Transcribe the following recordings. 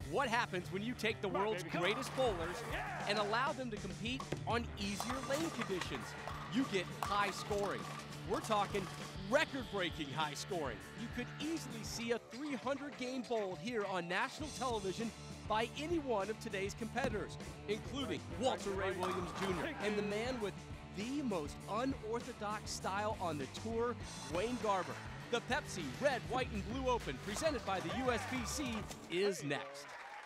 What happens when you take the world's greatest bowlers and allow them to compete on easier lane conditions? You get high scoring. We're talking record-breaking high scoring. You could easily see a 300-game bowl here on national television by any one of today's competitors, including Walter Ray Williams Jr. and the man with the most unorthodox style on the tour, Wayne Garber. The Pepsi Red, White, and Blue Open, presented by the USBC, is next.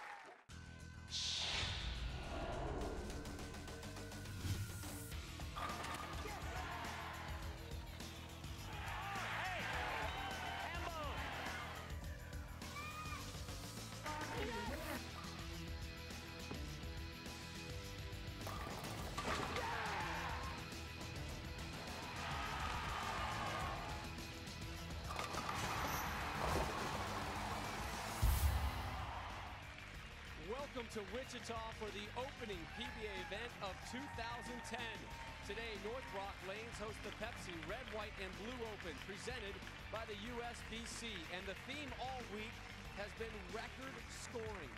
Welcome to Wichita for the opening PBA event of 2010. Today, Northrock Lanes host the Pepsi Red, White, and Blue Open, presented by the USBC. And the theme all week has been record scoring.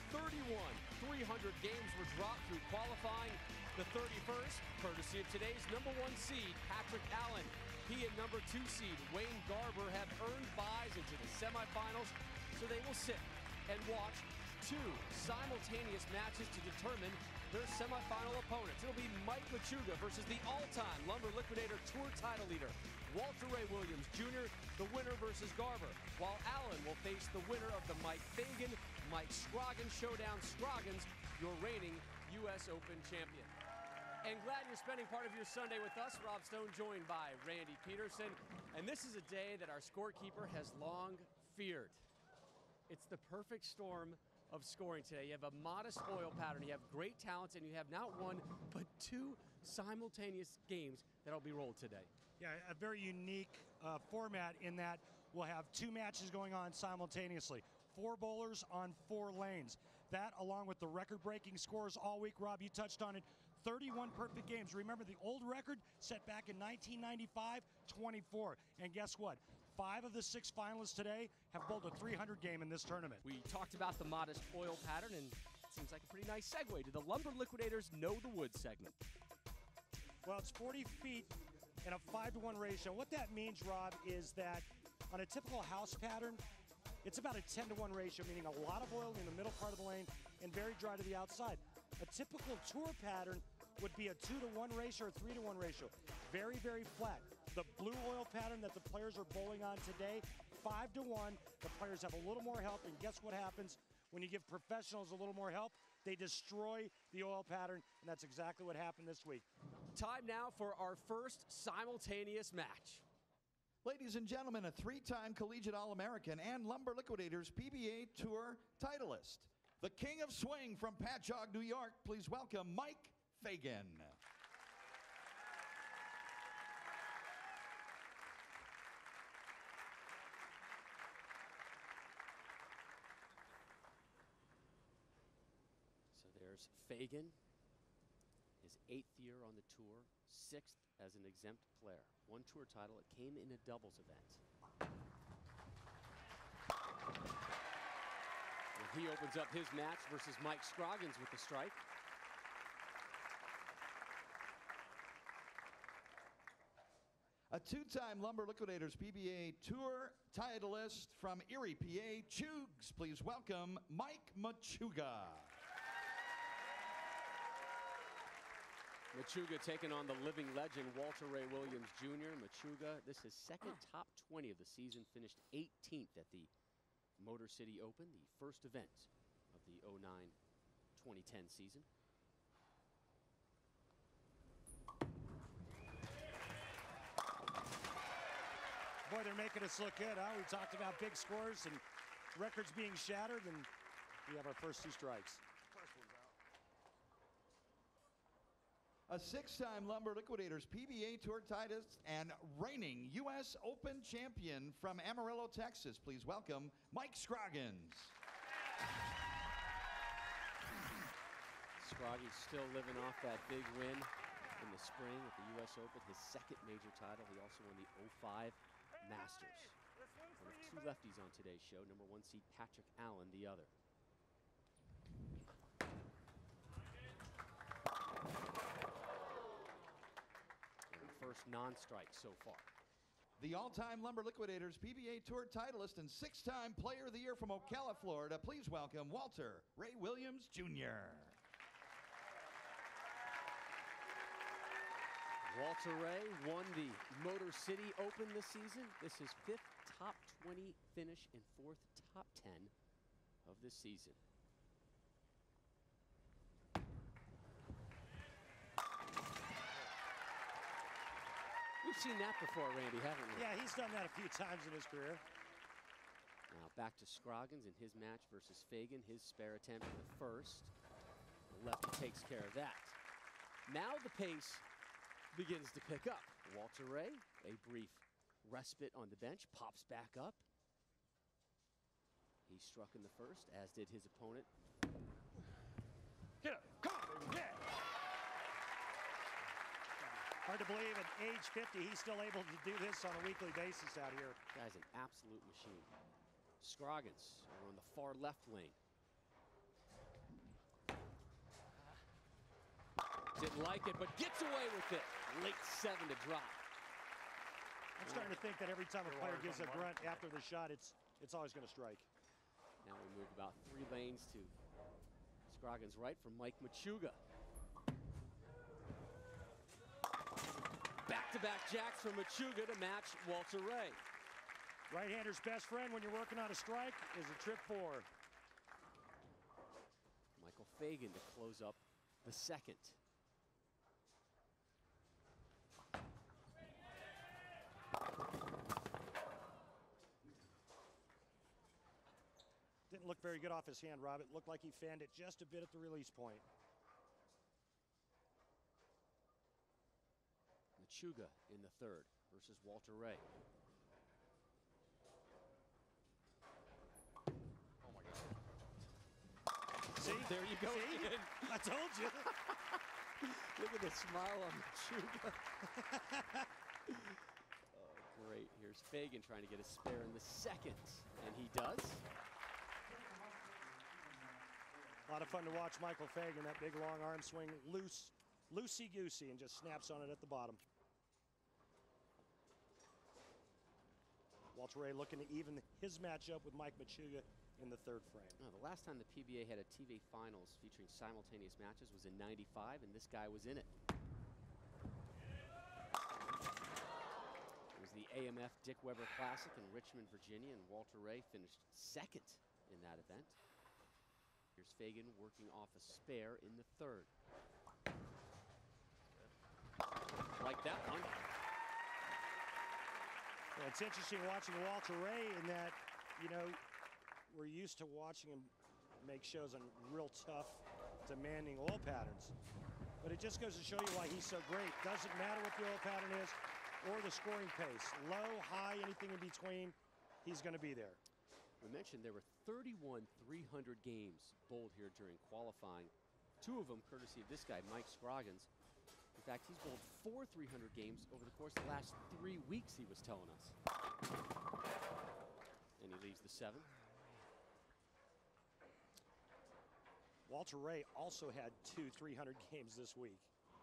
31 300 games were dropped through qualifying. The 31st, courtesy of today's #1 seed, Patrick Allen. He and #2 seed, Wayne Garber, have earned buys into the semifinals, so they will sit and watch two simultaneous matches to determine their semifinal opponents. It'll be Mike Machuga versus the all-time Lumber Liquidator Tour title leader, Walter Ray Williams Jr., the winner versus Garber, while Allen will face the winner of the Mike Fagan, Mike Scroggins showdown. Scroggins, your reigning U.S. Open champion. And glad you're spending part of your Sunday with us. Rob Stone joined by Randy Peterson. And this is a day that our scorekeeper has long feared. It's the perfect storm of scoring today. You have a modest oil pattern, you have great talents, and you have not one, but two simultaneous games that'll be rolled today. Yeah, a very unique format in that we'll have two matches going on simultaneously. 4 bowlers on 4 lanes. That, along with the record-breaking scores all week, Rob, you touched on it, 31 perfect games. Remember the old record set back in 1995, 24. And guess what? 5 of the 6 finalists today have bowled a 300 game in this tournament. We talked about the modest oil pattern, and it seems like a pretty nice segue to the Lumber Liquidators Know the Wood segment. Well, it's 40 feet and a 5-to-1 ratio. What that means, Rob, is that on a typical house pattern, it's about a 10-to-1 ratio, meaning a lot of oil in the middle part of the lane and very dry to the outside. A typical tour pattern would be a 2-to-1 ratio or 3-to-1 ratio. Very, very flat. The blue oil pattern that the players are bowling on today, 5-to-1. The players have a little more help, and guess what happens when you give professionals a little more help? They destroy the oil pattern, and that's exactly what happened this week. Time now for our first simultaneous match. Ladies and gentlemen, a 3-time collegiate All-American and Lumber Liquidators PBA Tour titleist, the King of Swing from Patchogue, New York, please welcome Mike Fagan. So there's Fagan, his 8th year on the tour, 6th as an exempt player. 1 tour title, it came in a doubles event. And he opens up his match versus Mike Scroggins with the strike. A 2-time Lumber Liquidators PBA Tour titleist from Erie, PA, Chugs, please welcome Mike Machuga. Machuga taking on the living legend, Walter Ray Williams Jr. Machuga, this is his second top 20 of the season, finished 18th at the Motor City Open, the first event of the 2009-2010 season. Boy, they're making us look good, huh? We talked about big scores and records being shattered, and we have our first 2 strikes. A 6-time Lumber Liquidators PBA Tour titleist and reigning U.S. Open champion from Amarillo, Texas, please welcome Mike Scroggins. Scroggins still living off that big win in the spring at the U.S. Open, his 2nd major title. He also won the 05 Masters. One of 2 lefties on today's show, #1 seed Patrick Allen, the other. first non-strike so far. The all-time Lumber Liquidators PBA Tour titleist and 6-time Player of the Year from Ocala, Florida. Please welcome Walter Ray Williams, Jr. Walter Ray won the Motor City Open this season. This is 5th top 20 finish and 4th top 10 of this season. We've seen that before, Randy, haven't we? Yeah, he's done that a few times in his career. Now back to Scroggins in his match versus Fagan. His spare attempt in the first. The lefty takes care of that. Now the pace begins to pick up. Walter Ray, a brief respite on the bench, pops back up. He struck in the first, as did his opponent. Get up, come on, yeah. Hard to believe at age 50, he's still able to do this on a weekly basis out here. Guy's an absolute machine. Scroggins over on the far left lane. Didn't like it, but gets away with it. Late 7 to drop. I'm starting to think that every time a player gives a grunt after the shot, it's always going to strike. Now we move about 3 lanes to Scroggins' right from Mike Machuga. Back-to-back jacks from Machuga to match Walter Ray. Right-hander's best friend when you're working on a strike is a trip 4. Michael Fagan to close up the second. Didn't look very good off his hand, Rob. It looked like he fanned it just a bit at the release point. Machuga in the third versus Walter Ray. Oh, my God. See? There you go. See? I told you. Look at the smile on Machuga. Oh, great. Here's Fagan trying to get a spare in the second, and he does. A lot of fun to watch Michael Fagan, that big long arm swing, loosey-goosey, and just snaps on it at the bottom. Walter Ray looking to even his matchup with Mike Machuga in the third frame. Oh, the last time the PBA had a TV Finals featuring simultaneous matches was in '95, and this guy was in it. It was the AMF Dick Weber Classic in Richmond, Virginia, and Walter Ray finished second in that event. Here's Fagan working off a spare in the third. Like that one. Well, it's interesting watching Walter Ray in that, you know, we're used to watching him make shows on real tough, demanding oil patterns. But it just goes to show you why he's so great. Doesn't matter what the oil pattern is or the scoring pace. Low, high, anything in between, he's going to be there. We mentioned there were 31 300 games bowled here during qualifying. 2 of them courtesy of this guy, Mike Scroggins. In fact, he's bowled 4 300 games over the course of the last 3 weeks, he was telling us. And he leaves the 7. Walter Ray also had 2 300 games this week.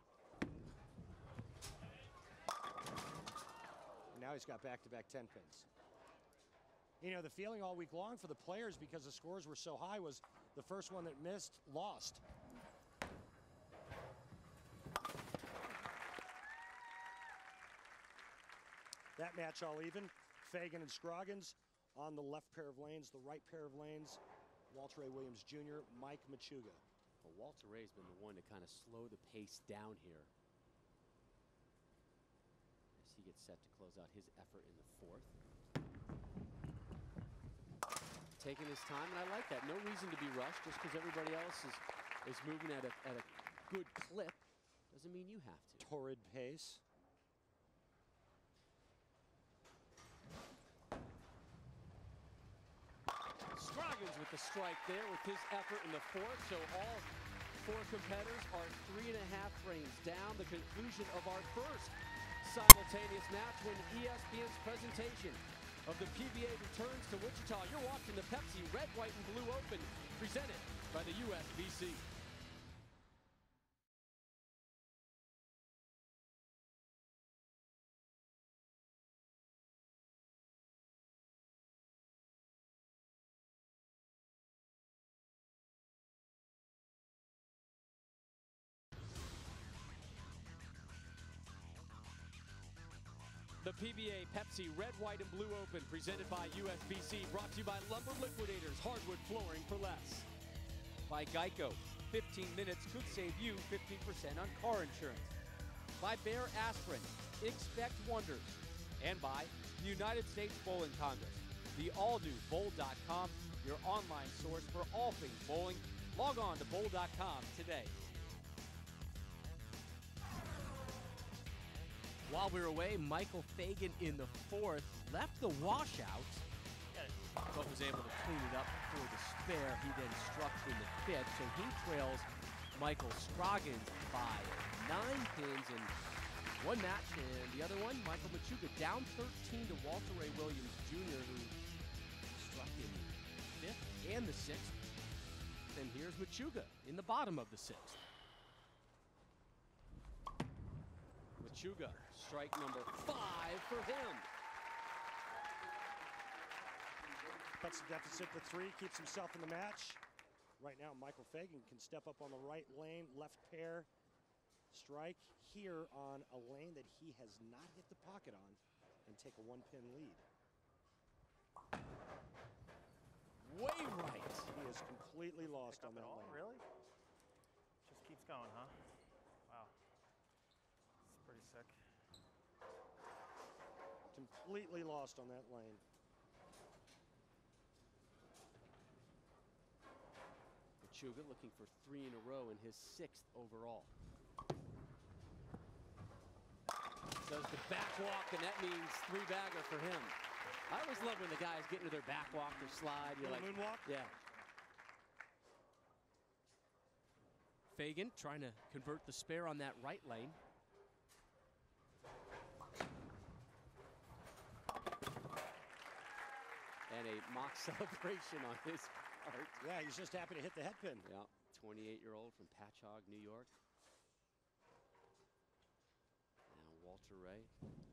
Now he's got back-to-back 10 pins. You know, the feeling all week long for the players, because the scores were so high, was the first one that missed lost. That match all even. Fagan and Scroggins on the left pair of lanes, the right pair of lanes. Walter Ray Williams Jr., Mike Machuga. Well, Walter Ray's been the one to kind of slow the pace down here as he gets set to close out his effort in the fourth. Taking his time, and I like that. No reason to be rushed. Just because everybody else is moving at a good clip doesn't mean you have to. Torrid pace. Scroggins with the strike there with his effort in the fourth. So all 4 competitors are 3.5 frames down. The conclusion of our first simultaneous match when ESPN's presentation of the PBA returns to Wichita. You're watching the Pepsi Red, White, and Blue Open presented by the USBC. The PBA Pepsi Red, White, and Blue Open presented by USBC, brought to you by Lumber Liquidators, hardwood flooring for less. By Geico, 15 minutes could save you 15% on car insurance. By Bear Aspirin, expect wonders. And by the United States Bowling Congress, the all-new bowl.com, your online source for all things bowling. Log on to bowl.com today. While we were away, Michael Fagan in the fourth left the washout, but was able to clean it up for the spare. He then struck in the fifth, so he trails Michael Scroggins by 9 pins in one match, and the other one, Michael Machuga, down 13 to Walter Ray Williams Jr., who struck in the fifth and the sixth. Then here's Machuga in the bottom of the sixth. Machuga, strike number 5 for him. Cuts the deficit to 3, keeps himself in the match. Right now, Michael Fagan can step up on the right lane, left pair, strike here on a lane that he has not hit the pocket on, and take a 1-pin lead. Way right. He is completely lost on that lane. Really? Just keeps going, huh? Wow. It's pretty sick. Completely lost on that lane. Machuga looking for 3 in a row in his 6th overall. Does the back walk, and that means 3-bagger for him. I always love when the guys get into their back walk or slide. You're like, moonwalk? Yeah. Fagan trying to convert the spare on that right lane. And a mock celebration on his part. Yeah, he's just happy to hit the head pin. Yeah, 28-year-old from Patchogue, New York. Now Walter Ray.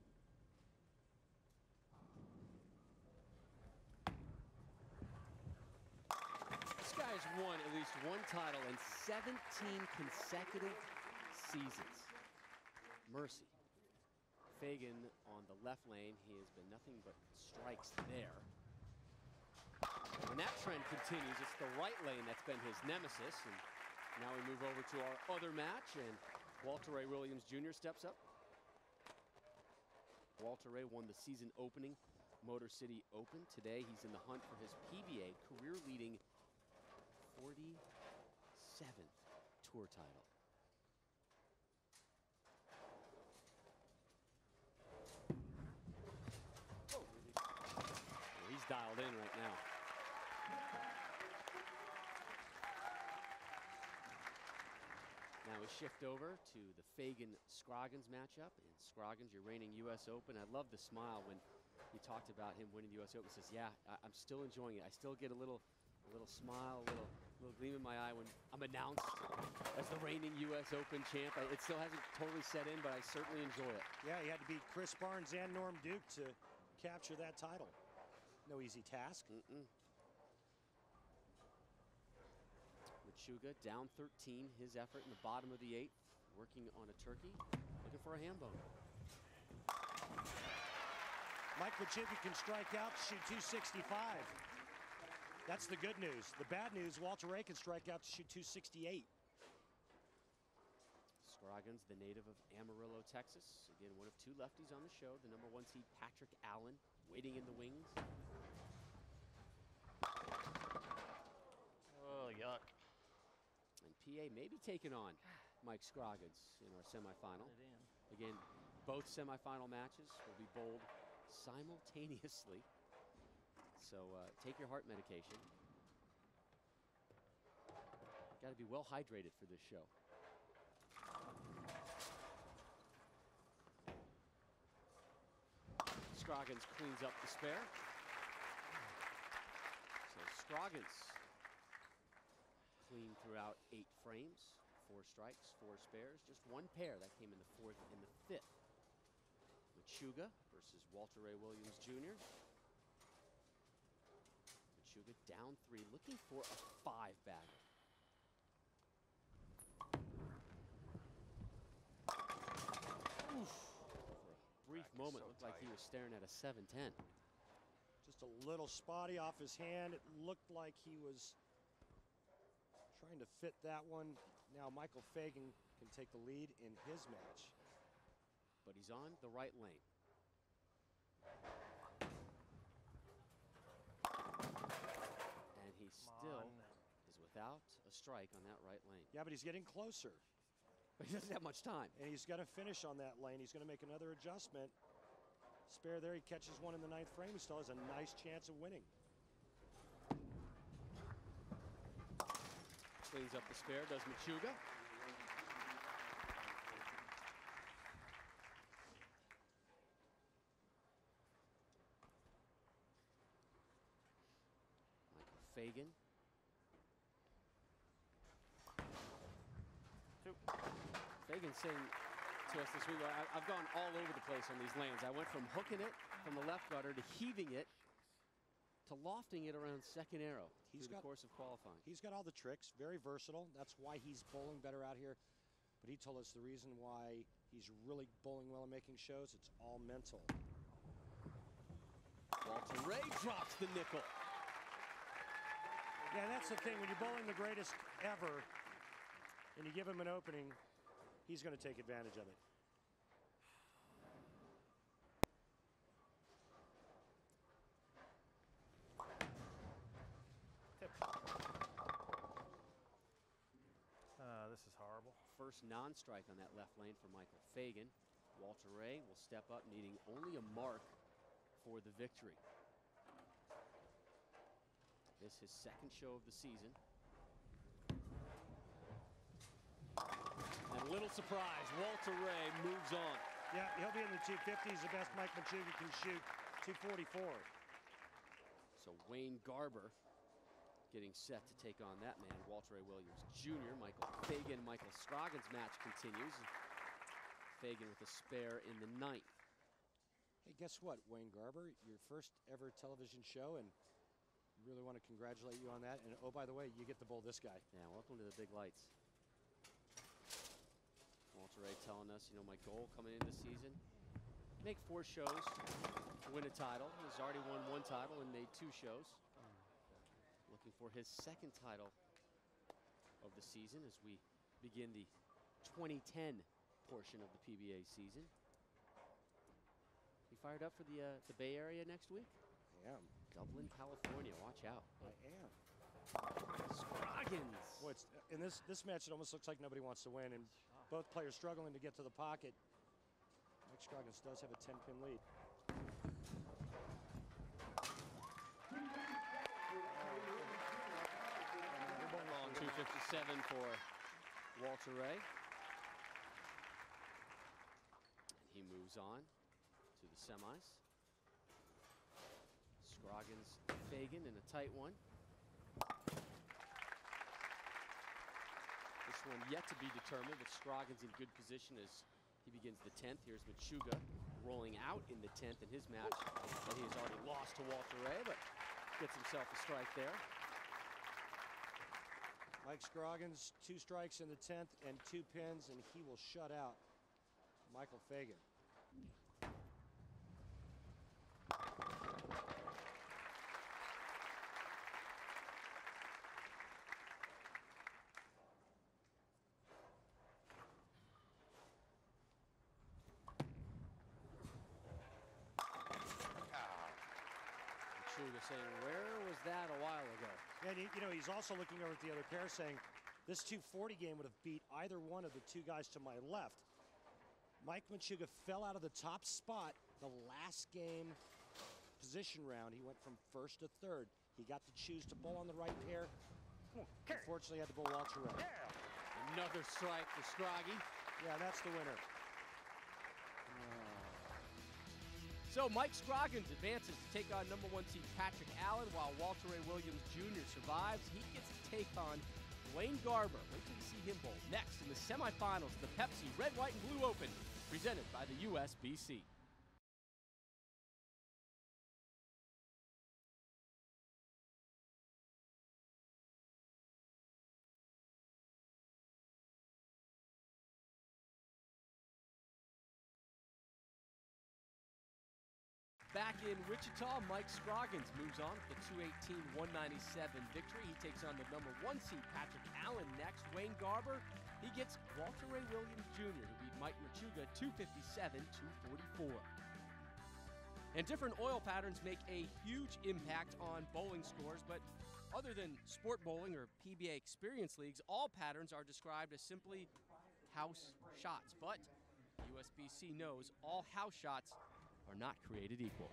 This guy's won at least one title in 17 consecutive seasons. Mercy. Fagan on the left lane. He has been nothing but strikes there. When that trend continues, it's the right lane that's been his nemesis. And now we move over to our other match, and Walter Ray Williams Jr. steps up. Walter Ray won the season opening Motor City Open. Today, he's in the hunt for his PBA career-leading 47th tour title. Well, he's dialed in right now. Now we shift over to the Fagan-Scroggins matchup. And Scroggins, your reigning U.S. Open. I love the smile when he talked about him winning the U.S. Open. He says, yeah, I'm still enjoying it. I still get a little smile, a little gleam in my eye when I'm announced as the reigning U.S. Open champ. It still hasn't totally set in, but I certainly enjoy it. Yeah, he had to beat Chris Barnes and Norm Duke to capture that title. No easy task. Machuga down 13, his effort in the bottom of the 8th, working on a turkey, looking for a ham bone. Mike Machuga can strike out, shoot 265. That's the good news. The bad news, Walter Ray can strike out to shoot 268. Scroggins, the native of Amarillo, Texas. Again, one of 2 lefties on the show. The number 1 seed, Patrick Allen, waiting in the wings. Oh, yuck. And PA may be taking on Mike Scroggins in our semifinal. Again, both semifinal matches will be bowled simultaneously. So take your heart medication. Got to be well hydrated for this show. Scroggins cleans up the spare. So Scroggins clean throughout 8 frames, 4 strikes, 4 spares, just 1 pair. That came in the 4th and the 5th. Machuga versus Walter Ray Williams Jr. Machuga down 3, looking for a 5-bagger. Oof. For a brief moment, looked like he was staring at a 7-10. Just a little spotty off his hand. It looked like he was trying to fit that one. Now Michael Fagan can take the lead in his match. But he's on the right lane. And he still is without a strike on that right lane. Yeah, but he's getting closer. But he doesn't have much time. And he's going to finish on that lane. He's going to make another adjustment. Spare there. He catches one in the 9th frame. He still has a nice chance of winning. Cleans up the spare, does Machuga. Michael Fagan. Fagan saying to us this week, I've gone all over the place on these lanes. I went from hooking it from the left gutter to heaving it to lofting it around second arrow through the course of qualifying. He's got all the tricks, very versatile. That's why he's bowling better out here. But he told us the reason why he's really bowling well and making shows, it's all mental. Walter Ray drops the nickel. Yeah, that's the thing. When you're bowling the greatest ever and you give him an opening, he's going to take advantage of it. This is horrible. First non-strike on that left lane for Michael Fagan. Walter Ray will step up, needing only a mark for the victory. This is his second show of the season. And a little surprise, Walter Ray moves on. Yeah, he'll be in the 250s. The best Mike Machuga can shoot, 244. So Wayne Garber getting set to take on that man, Walter Ray Williams Jr. Michael Fagan, Michael Scroggins match continues. Fagan with a spare in the 9th. Hey, guess what, Wayne Garber? Your first ever television show, and really want to congratulate you on that. And oh, by the way, you get to bowl this guy. Yeah, welcome to the big lights. Walter Ray telling us, my goal coming into the season, make 4 shows to win a title. He's already won 1 title and made 2 shows. Looking for his 2nd title of the season as we begin the 2010 portion of the PBA season. You fired up for the Bay Area next week? I am. Dublin, California. Watch out. I am. Scroggins. Boy, in this match, it almost looks like nobody wants to win, and both players struggling to get to the pocket. Mike Scroggins does have a 10-pin lead. Long 257 for Walter Ray. And he moves on to the semis. Scroggins, Fagan in a tight one. This one yet to be determined, with Scroggins in good position as he begins the 10th. Here's Machuga rolling out in the 10th in his match that he has already lost to Walter Ray, but gets himself a strike there. Mike Scroggins, 2 strikes in the 10th and 2 pins, and he will shut out Michael Fagan. Machuga saying, where was that a while ago? And he's also looking over at the other pair saying, this 240 game would have beat either one of the 2 guys to my left. Mike Machuga fell out of the top spot the last game position round. He went from 1st to 3rd. He got to choose to bowl on the right pair. Unfortunately, had to bowl Walter Ray. Another strike for Scroggy. Yeah, that's the winner. So Mike Scroggins advances to take on number 1 seed Patrick Allen, while Walter Ray Williams Jr. survives. He gets to take on Wayne Garber. Wait till you see him bowl next in the semifinals of the Pepsi Red, White, and Blue Open, presented by the USBC. back in Wichita, Mike Scroggins moves on with the 218-197 victory. He takes on the number 1 seed Patrick Allen next. Wayne Garber, he gets Walter Ray Williams Jr., who beat Mike Machuga 257-244. And different oil patterns make a huge impact on bowling scores, but other than sport bowling or PBA experience leagues, all patterns are described as simply house shots. But USBC knows all house shots are not created equal.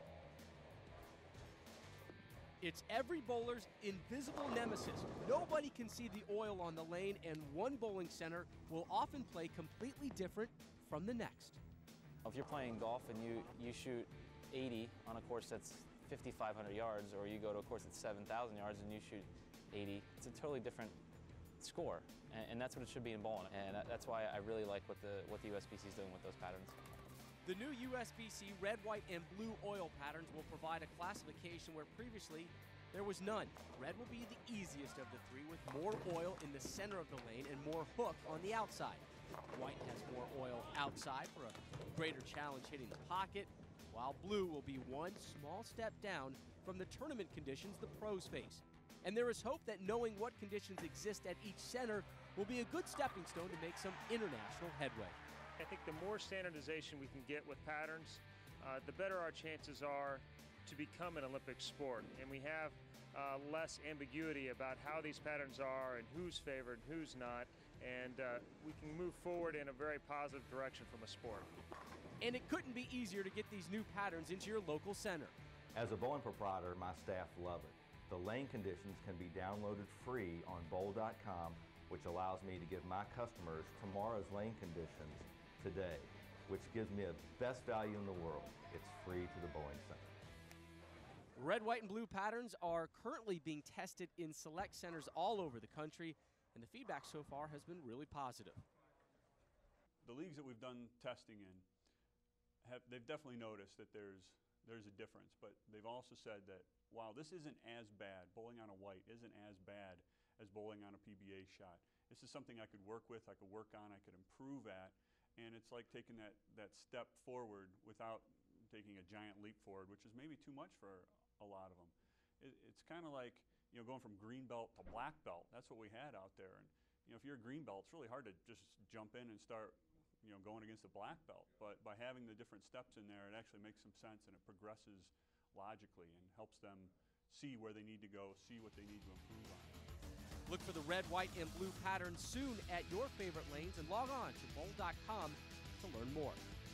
It's every bowler's invisible nemesis. Nobody can see the oil on the lane, and one bowling center will often play completely different from the next. If you're playing golf and you shoot 80 on a course that's 5,500 yards, or you go to a course that's 7,000 yards and you shoot 80, it's a totally different score, and that's what it should be in bowling. And that's why I really like what the USBC is doing with those patterns. The new USBC red, white, and blue oil patterns will provide a classification where previously there was none. Red will be the easiest of the three, with more oil in the center of the lane and more hook on the outside. White has more oil outside for a greater challenge hitting the pocket, while blue will be one small step down from the tournament conditions the pros face. And there is hope that knowing what conditions exist at each center will be a good stepping stone to make some international headway. I think the more standardization we can get with patterns, the better our chances are to become an Olympic sport. And we have less ambiguity about how these patterns are and who's favored, who's not, and we can move forward in a very positive direction from a sport. And it couldn't be easier to get these new patterns into your local center. As a bowling proprietor, my staff love it. The lane conditions can be downloaded free on bowl.com, which allows me to give my customers tomorrow's lane conditions today, which gives me the best value in the world. It's free to the bowling center. Red, white, and blue patterns are currently being tested in select centers all over the country, and the feedback so far has been really positive. The leagues that we've done testing in, they've definitely noticed that there's a difference, but they've also said that while this isn't as bad, bowling on a white isn't as bad as bowling on a PBA shot. This is something I could work with, I could work on, I could improve at, and it's like taking that step forward without taking a giant leap forward, which is maybe too much for a lot of them. It's kind of like, you know, going from green belt to black belt. That's what we had out there. And you know, if you're a green belt, it's really hard to just jump in and start, you know, going against a black belt. But by having the different steps in there, it actually makes some sense, and it progresses logically and helps them see where they need to go, see what they need to improve on. Look for the red, white, and blue patterns soon at your favorite lanes, and log on to bowl.com to learn more.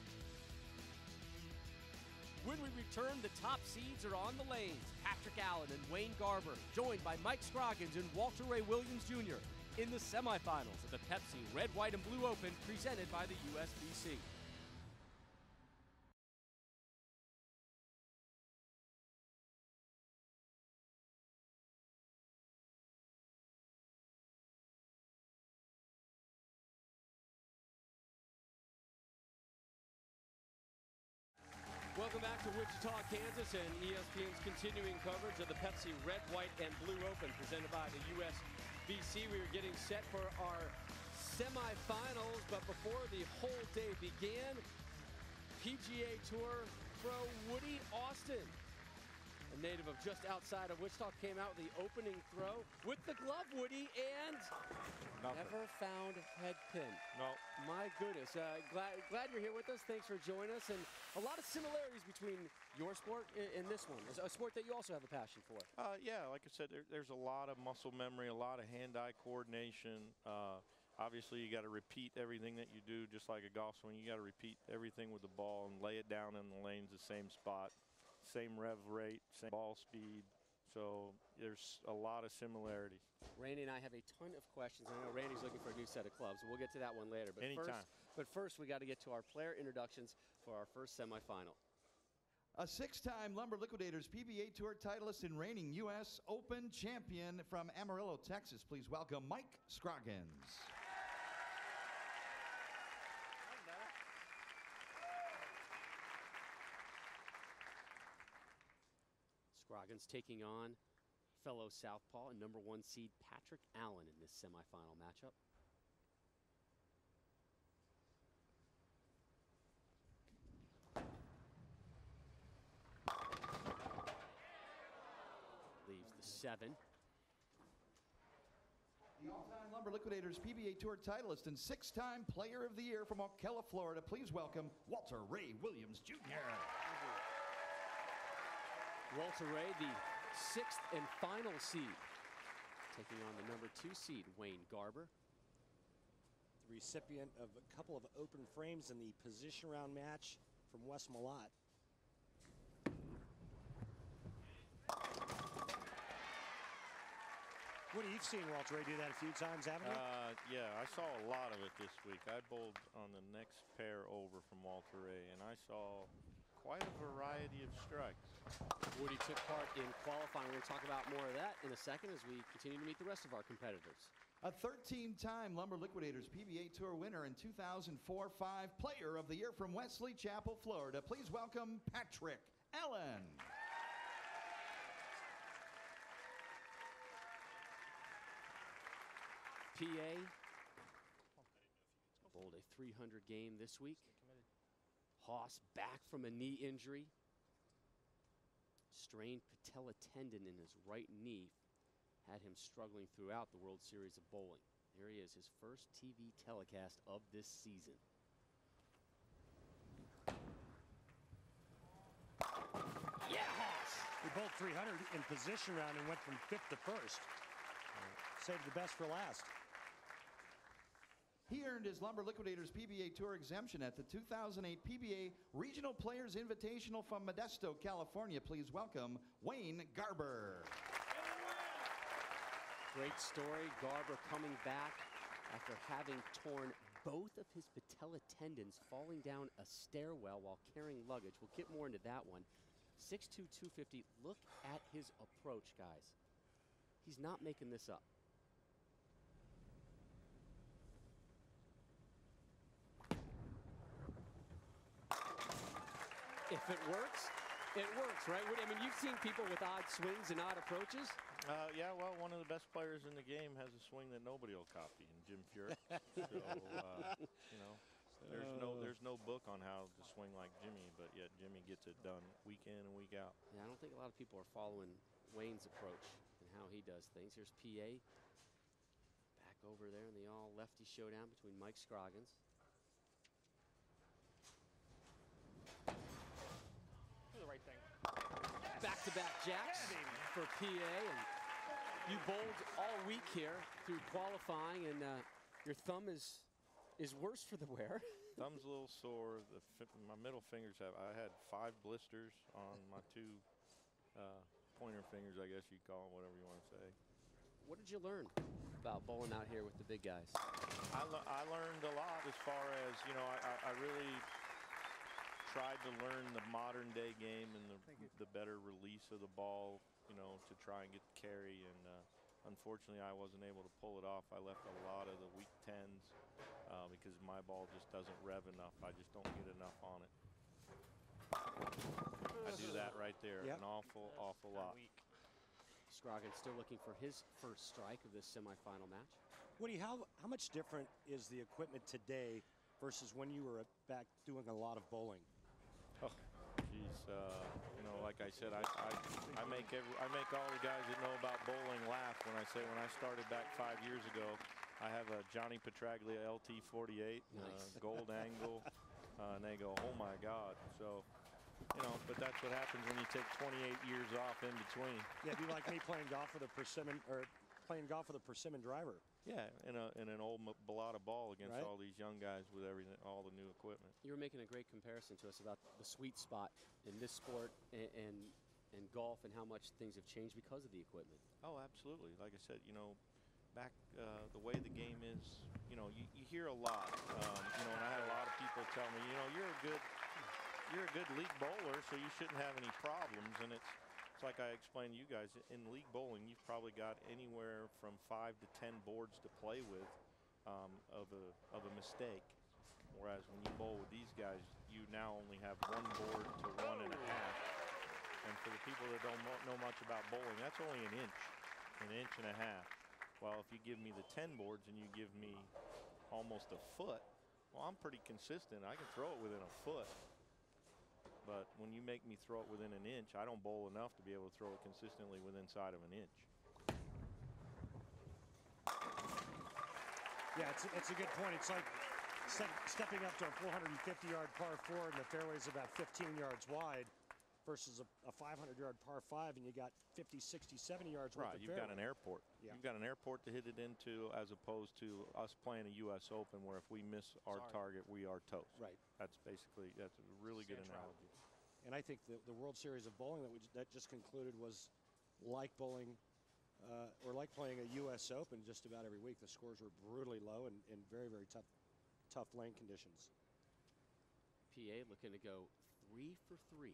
When we return, the top seeds are on the lanes. Patrick Allen and Wayne Garber, joined by Mike Scroggins and Walter Ray Williams Jr. in the semifinals of the Pepsi Red, White, and Blue Open presented by the USBC. Welcome back to Wichita, Kansas, and ESPN's continuing coverage of the Pepsi Red, White, and Blue Open presented by the USBC. We are getting set for our semifinals, but before the whole day began, PGA Tour pro Woody Austin, a native of just outside of Wichita, came out with the opening throw with the glove, Woody, and never found head pin. No. My goodness. Glad you're here with us. Thanks for joining us. And a lot of similarities between your sport and this one, a sport that you also have a passion for. Yeah, like I said, there's a lot of muscle memory, a lot of hand-eye coordination. Obviously, you got to repeat everything that you do, just like a golf swing. You got to repeat everything with the ball and lay it down in the lanes the same spot, same rev rate, same ball speed. So there's a lot of similarities. Randy and I have a ton of questions. I know Randy's looking for a new set of clubs. We'll get to that one later. But Anytime. First, we got to get to our player introductions for our first semifinal. A six-time Lumber Liquidators PBA Tour titleist and reigning U.S. Open champion from Amarillo, Texas. Please welcome Mike Scroggins. Scroggins taking on fellow southpaw and number 1 seed Patrick Allen in this semifinal matchup. 7. The all-time Lumber Liquidators PBA Tour titleist and 6-time Player of the Year from Ocala, Florida. Please welcome Walter Ray Williams, Jr. Walter Ray, the 6th and final seed, taking on the number 2 seed, Wayne Garber. The recipient of a couple of open frames in the position round match from West Malott. What you've seen Walter Ray do that a few times, haven't you? Yeah, I saw a lot of it this week. I bowled on the next pair over from Walter Ray, and I saw quite a variety of strikes. Woody took part in qualifying. We're going to talk about more of that in a second as we continue to meet the rest of our competitors. A 13-time Lumber Liquidators PBA Tour winner and 2004-5 Player of the Year from Wesley Chapel, Florida. Please welcome Patrick Allen. PA bowled a 300 game this week. Haas back from a knee injury. Strained patella tendon in his right knee had him struggling throughout the World Series of Bowling. There he is, his first TV telecast of this season. Yeah, Haas! We bowled 300 in position round and went from 5th to 1st. Saved the best for last. He earned his Lumber Liquidators PBA Tour exemption at the 2008 PBA Regional Players Invitational from Modesto, California. Please welcome Wayne Garber. Great story. Garber coming back after having torn both of his patella tendons falling down a stairwell while carrying luggage. We'll get more into that one. 6'2", 250. Look at his approach, guys. He's not making this up. If it works, right? I mean, you've seen people with odd swings and odd approaches. Yeah, well, one of the best players in the game has a swing that nobody will copy, and Jim Furyk. So, you know, there's no book on how to swing like Jimmy, but yet Jimmy gets it done week in and week out. Yeah, I don't think a lot of people are following Wayne's approach and how he does things. Here's PA back over there in the all-lefty showdown between Mike Scroggins. Back-to-back jacks for PA, and you bowled all week here through qualifying, and your thumb is worse for the wear. Thumb's a little sore. My middle fingers I had 5 blisters on my 2 pointer fingers, I guess you'd call them, whatever you want to say. What did you learn about bowling out here with the big guys? I learned a lot as far as, you know, I really tried to learn the modern day game and the better release of the ball, you know, to try and get the carry. And unfortunately, I wasn't able to pull it off. I left a lot of the weak 10s because my ball just doesn't rev enough. I just don't get enough on it. I do that right there an awful lot. Scroggins still looking for his first strike of this semifinal match. Woody, how much different is the equipment today versus when you were back doing a lot of bowling? Oh, geez, you know, like I said, I make all the guys that know about bowling laugh when I say when I started back 5 years ago, I have a Johnny Petraglia LT48, gold angle, and they go, oh my God. So, you know, but that's what happens when you take 28 years off in between. Yeah, it'd be like me playing golf with a persimmon driver. Yeah, in an old Balata ball against all these young guys with everything, all the new equipment. You were making a great comparison to us about the sweet spot in this sport and golf and how much things have changed because of the equipment. Oh, absolutely. Like I said, you know, back the way the game is, you know, you hear a lot. You know, and I had a lot of people tell me, you know, you're a good league bowler, so you shouldn't have any problems. And it's like I explained to you guys, in league bowling, you've probably got anywhere from 5 to 10 boards to play with of a mistake. Whereas when you bowl with these guys, you now only have 1 board to 1.5. And for the people that don't know much about bowling, that's only an inch and a half. Well, if you give me the 10 boards and you give me almost a foot, well, I'm pretty consistent. I can throw it within a foot. But when you make me throw it within an inch, I don't bowl enough to be able to throw it consistently within inside of an inch. Yeah, it's a good point. It's like stepping up to a 450-yard par 4 and the fairway's about 15 yards wide versus a 500-yard par 5 and you got 50, 60, 70 yards Right, worth of you've got fairway. an airport. Yeah. You've got an airport to hit it into as opposed to us playing a U.S. Open where if we miss our target, we are toast. Right. That's a really good analogy. And I think the World Series of Bowling that just concluded was like bowling or like playing a U.S. Open just about every week. The scores were brutally low and very, very tough lane conditions. PA looking to go 3 for 3.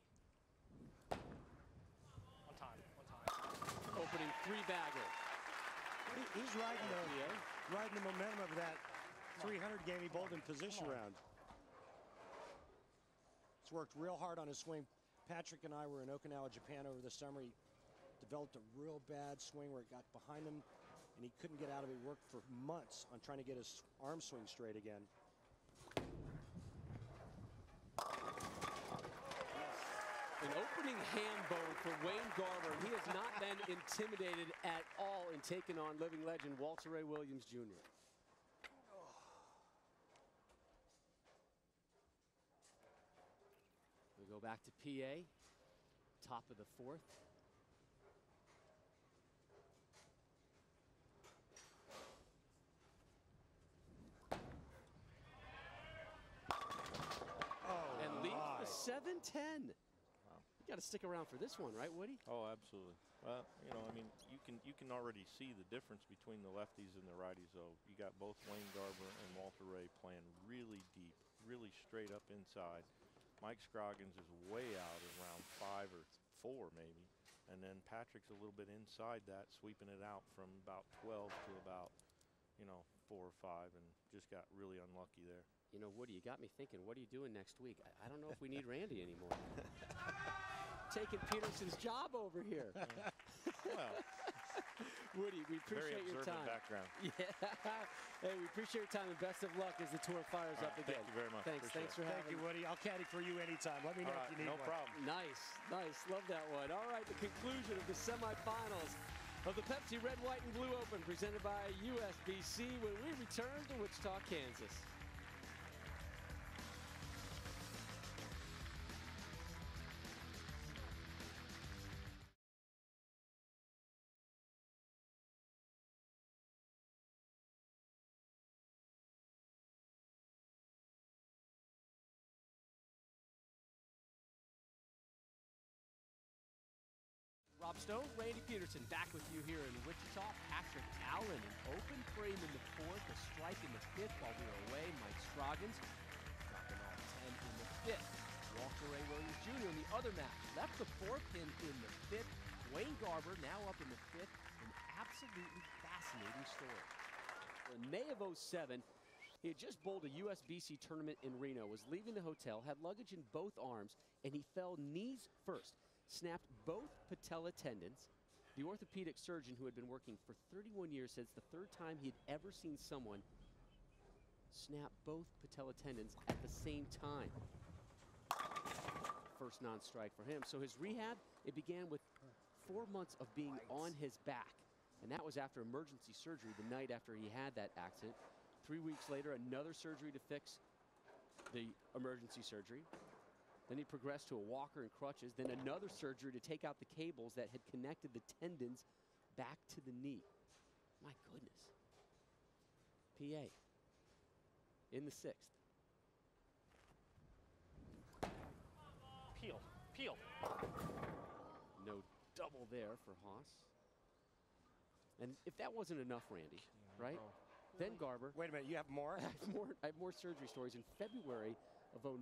One time. Opening 3-bagger. He's riding the momentum of that 300 game he bowled in position round. He's worked real hard on his swing. Patrick and I were in Okinawa, Japan over the summer. He developed a real bad swing where it got behind him and he couldn't get out of it. He worked for months on trying to get his arm swing straight again. An opening hand bone for Wayne Garber. He has not been intimidated at all in taking on living legend Walter Ray Williams Jr. We go back to PA, top of the 4th. And leads the 7-10. You got to stick around for this one, right, Woody? Oh, absolutely. Well, you know, I mean, you can already see the difference between the lefties and the righties, though. You got both Wayne Garber and Walter Ray playing really deep, really straight up inside. Mike Scroggins is way out around 5 or 4 maybe, and then Patrick's a little bit inside that, sweeping it out from about 12 to about, 4 or 5, and just got really unlucky there. You know, Woody, you got me thinking, what are you doing next week? I don't know if we need Randy anymore. Taking Peterson's job over here. Well, Woody, we appreciate your time. Background. Yeah. Hey, we appreciate your time and best of luck as the tour fires up again. Thank you very much. Thanks for having me. Thank you, Woody. I'll caddy for you anytime. Let me know if you need no one. problem. Nice. Love that one. All right, the conclusion of the semifinals of the Pepsi Red, White, and Blue Open presented by USBC when we return to Wichita, Kansas. Rob Stone, Randy Peterson back with you here in Wichita. Patrick Allen, an open frame in the 4th, a strike in the 5th while we were away. Mike Scroggins dropping all 10 in the 5th. Walter Ray Williams Jr. in the other match left the 4 pin in the 5th. Wayne Garber now up in the 5th. An absolutely fascinating story. In May of '07, he had just bowled a USBC tournament in Reno, was leaving the hotel, had luggage in both arms, and he fell knees first. Snapped both patella tendons. The orthopedic surgeon who had been working for 31 years says the 3rd time he'd ever seen someone snap both patella tendons at the same time. First non-strike for him. So his rehab, it began with 4 months of being on his back. And that was after emergency surgery the night after he had that accident. 3 weeks later, another surgery to fix the emergency surgery. Then he progressed to a walker and crutches, then another surgery to take out the cables that had connected the tendons back to the knee. My goodness. PA in the 6th. Peel. No double there for Haas. And if that wasn't enough, Randy, right? Then Garber. Wait a minute, you have more? I have more surgery stories. In February of '09,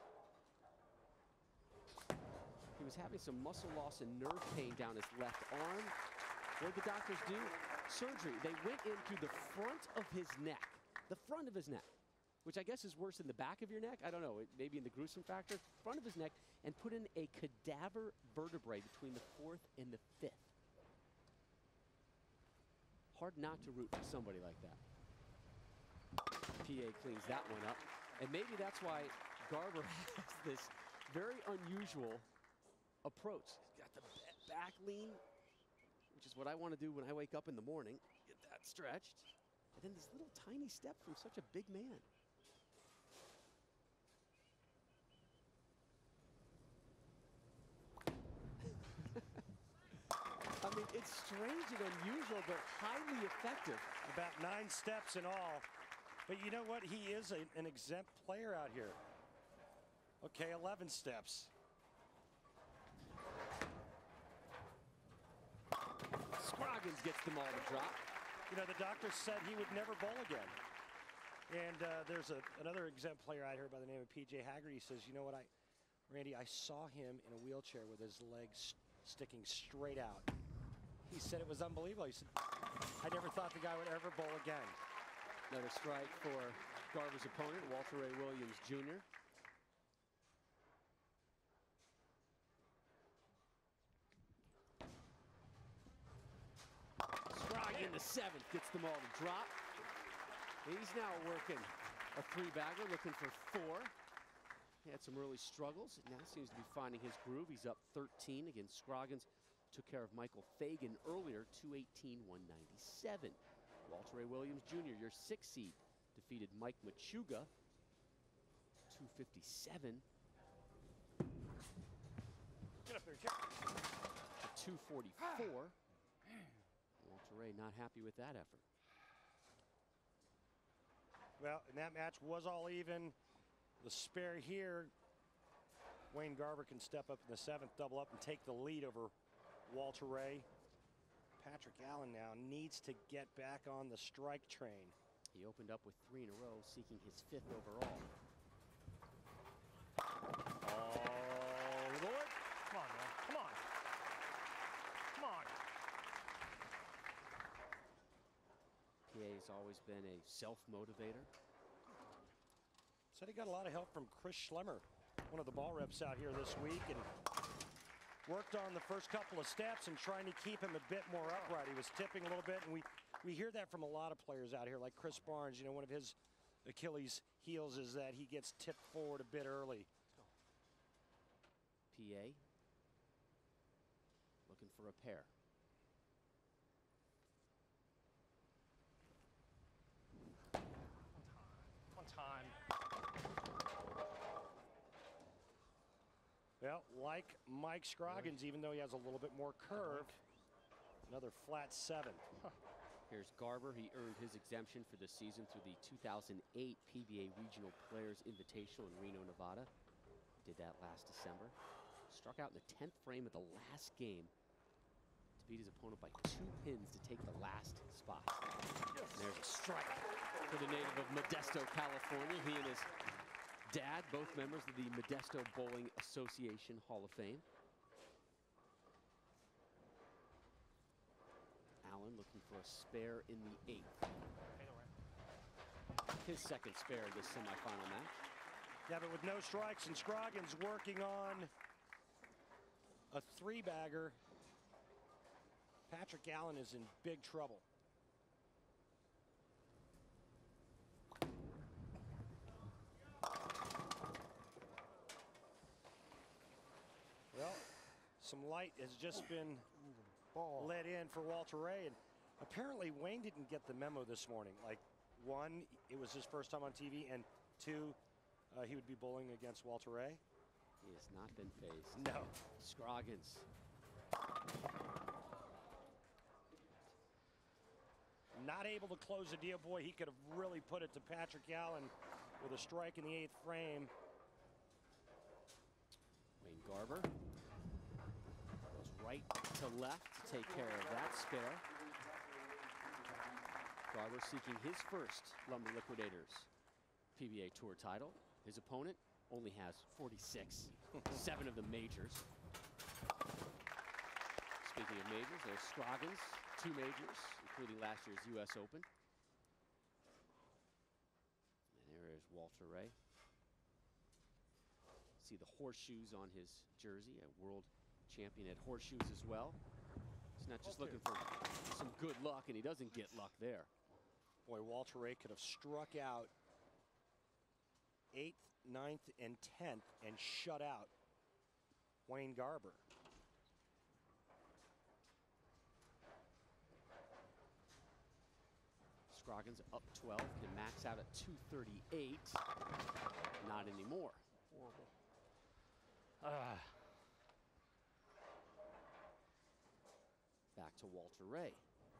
he was having some muscle loss and nerve pain down his left arm. What did the doctors do? Surgery. They went into the front of his neck. The front of his neck. Which I guess is worse than the back of your neck. I don't know. Maybe in the gruesome factor. Front of his neck. And put in a cadaver vertebrae between the 4th and the 5th. Hard not to root for somebody like that. PA cleans that one up. And maybe that's why Garber has this very unusual approach. He's got the back lean, which is what I want to do when I wake up in the morning. Get that stretched. And then these little tiny steps from such a big man. I mean, it's strange and unusual, but highly effective. About 9 steps in all. But you know what? He is an exempt player out here. Okay, 11 steps. Scroggins gets them all to drop. You know, the doctor said he would never bowl again. And there's another exempt player out here by the name of P.J. Haggerty. He says, you know what, Randy, I saw him in a wheelchair with his legs sticking straight out. He said it was unbelievable. He said, I never thought the guy would ever bowl again. Another strike for Garber's opponent, Walter Ray Williams Jr. Scroggins in the 7th gets them all to drop. He's now working a 3-bagger, looking for 4. He had some early struggles. Now seems to be finding his groove. He's up 13 against Scroggins. Took care of Michael Fagan earlier, 218-197. Walter Ray Williams Jr., your 6th seed, defeated Mike Machuga, 257. Get up there, Jack. To 244. Walter Ray not happy with that effort. Well, and that match was all even. The spare here, Wayne Garber can step up in the 7th, double up, and take the lead over Walter Ray. Patrick Allen now needs to get back on the strike train. He opened up with 3 in a row, seeking his 5th overall. Oh, Lord. Come on, man. Come on. Come on. PA has always been a self-motivator. Said he got a lot of help from Chris Schlemmer, one of the ball reps out here this week, and worked on the first couple of steps and trying to keep him a bit more upright. He was tipping a little bit, and we hear that from a lot of players out here, like Chris Barnes. You know, one of his Achilles heels is that he gets tipped forward a bit early. PA looking for a pair. On time. Well, like Mike Scroggins, even though he has a little bit more curve, another flat 7. Here's Garber. He earned his exemption for the season through the 2008 PBA Regional Players Invitational in Reno, Nevada. Did that last December. Struck out in the 10th frame of the last game to beat his opponent by 2 pins to take the last spot. And there's a strike for the native of Modesto, California. He and his dad, both members of the Modesto Bowling Association Hall of Fame. Allen looking for a spare in the 8th. His 2nd spare in this semifinal match. Yeah, but with no strikes and Scroggins working on a 3-bagger, Patrick Allen is in big trouble. Well, some light has just been let in for Walter Ray, and apparently Wayne didn't get the memo this morning. Like, 1, it was his first time on TV, and 2, he would be bowling against Walter Ray. He has not been phased. No. Scroggins. Not able to close the deal. Boy, he could have really put it to Patrick Allen with a strike in the 8th frame. Wayne Garber goes right to left to take care of that spare. Garber seeking his first Lumber Liquidators PBA Tour title. His opponent only has 46, 7 of the majors. Speaking of majors, there's Scroggins, 2 majors, including last year's U.S. Open. And there is Walter Ray. See the horseshoes on his jersey, a world champion at horseshoes as well. He's not just looking for some good luck, and he doesn't get luck there. Boy, Walter Ray could have struck out 8th, 9th, and 10th and shut out Wayne Garber. Scroggins up 12, can max out at 238. Not anymore. Horrible. Back to Walter Ray.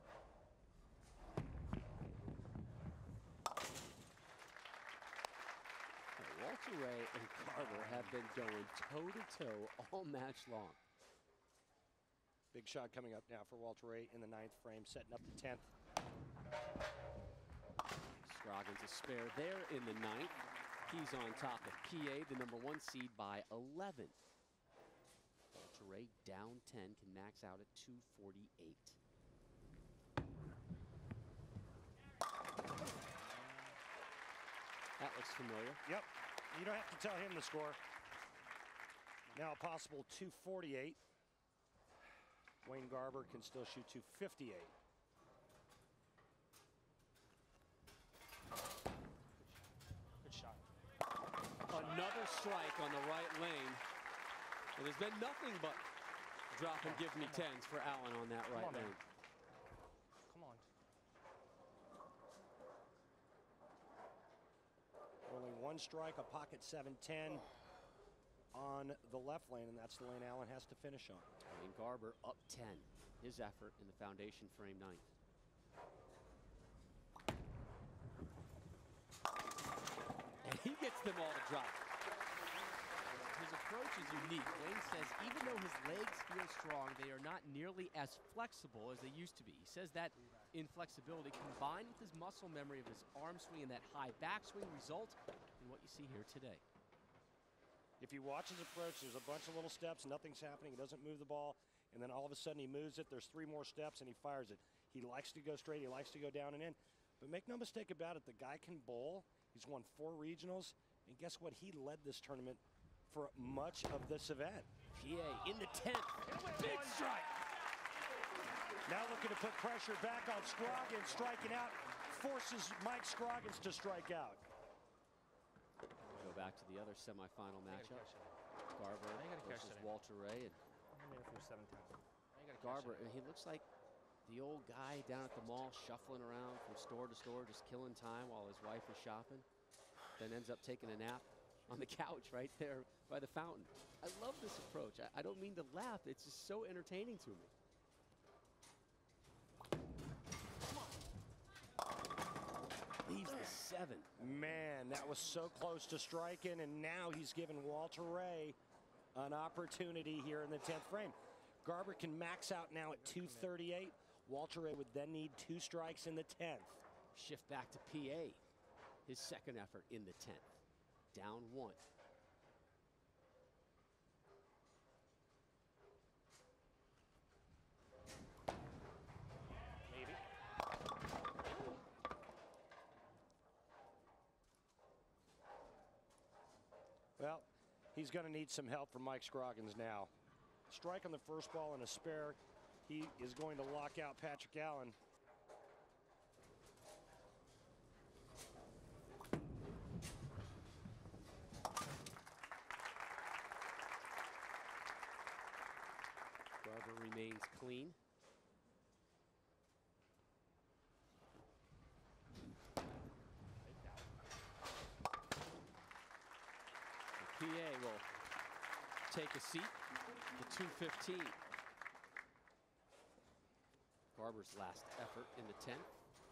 Walter Ray and Garber have been going toe-to-toe all match long. Big shot coming up now for Walter Ray in the 9th frame, setting up the 10th. Scroggins a spare there in the 9th. He's on top of PA, the #1 seed, by 11. Walter Ray down 10, can max out at 248. That looks familiar. Yep. You don't have to tell him the score. Now a possible 248. Wayne Garber can still shoot 258. Good shot. Another strike on the right lane. And there's been nothing but drop and give me 10s for Allen on that right lane. Come on. Only one strike, a pocket 7-10 on the left lane, and that's the lane Allen has to finish on. Wayne Garber up 10. His effort in the foundation frame 9th. And he gets them all to drop. His approach is unique. Wayne says even though his legs feel strong, they are not nearly as flexible as they used to be. He says that inflexibility combined with his muscle memory of his arm swing and that high backswing result in what you see here today. If you watch his approach, there's a bunch of little steps, nothing's happening, he doesn't move the ball, and then all of a sudden he moves it, there's 3 more steps, and he fires it. He likes to go straight, he likes to go down and in. But make no mistake about it, the guy can bowl. He's won 4 regionals, and guess what? He led this tournament for much of this event. PA in the 10th. Big strike. Now looking to put pressure back on Scroggins, striking out, forces Mike Scroggins to strike out. Go back to the other semifinal matchup. Garber versus Walter Ray. And Garber, and he looks like the old guy down at the mall shuffling around from store to store, just killing time while his wife is shopping. Then ends up taking a nap on the couch right there by the fountain. I love this approach. I don't mean to laugh. It's just so entertaining to me. Leaves the 7. Man, that was so close to striking, and now he's given Walter Ray an opportunity here in the 10th frame. Garber can max out now at 238. Walter Ray would then need 2 strikes in the 10th. Shift back to PA. His second effort in the 10th. Down 1. Maybe. Well, he's going to need some help from Mike Scroggins now. Strike on the first ball and a spare. He is going to lock out Patrick Allen. Garber remains clean. The PA will take a seat. The 215. Garber's last effort in the 10th.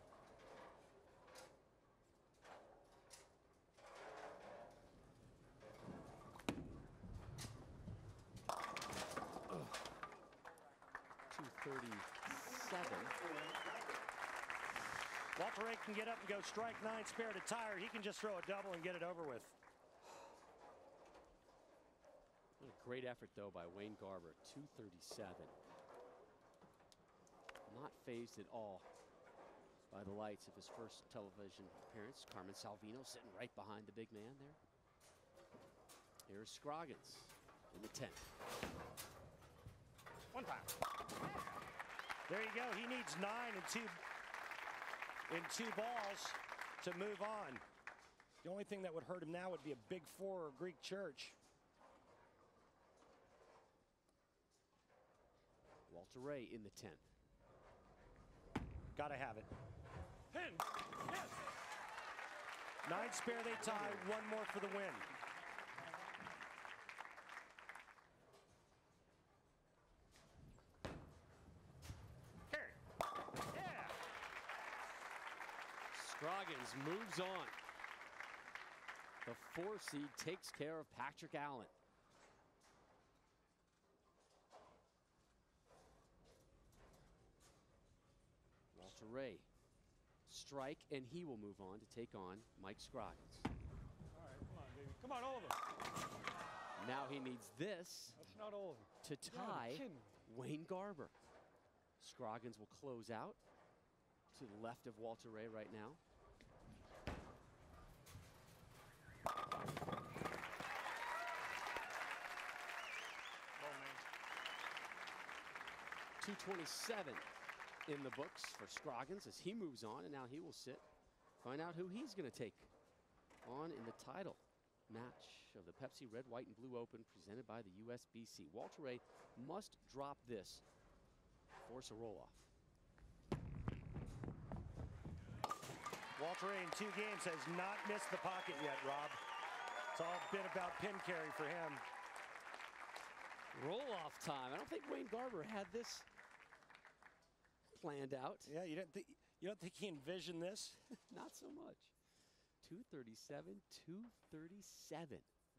Ugh. 237. Walter Ray can get up and go strike 9, spare to tire. He can just throw a double and get it over with. What a great effort, though, by Wayne Garber. 237. Not phased at all by the lights of his first television appearance. Carmen Salvino sitting right behind the big man there. Here's Scroggins in the 10th. 1 time. There you go. He needs 9 in two balls to move on. The only thing that would hurt him now would be a big 4 or a Greek church. Walter Ray in the 10th. Gotta have it. Pin. Yes. 9 spare, they tie. 1 more for the win. Scroggins moves on. The 4 seed takes care of Patrick Allen. Walter Ray, strike, and he will move on to take on Mike Scroggins. All right, come on, baby. Come on, all of them. Now he needs this That's not all of them. to tie Wayne Garber. Scroggins will close out to the left of Walter Ray right now. 227 in the books for Scroggins as he moves on, and now he will sit, find out who he's going to take on in the title match of the Pepsi Red, White, and Blue Open presented by the USBC. Walter Ray must drop this, force a roll-off. Walter Ray in 2 games has not missed the pocket yet, Rob. It's all been about pin carry for him. Roll-off time. I don't think Wayne Garber had this planned out. Yeah, you don't think he envisioned this? Not so much. 237, 237.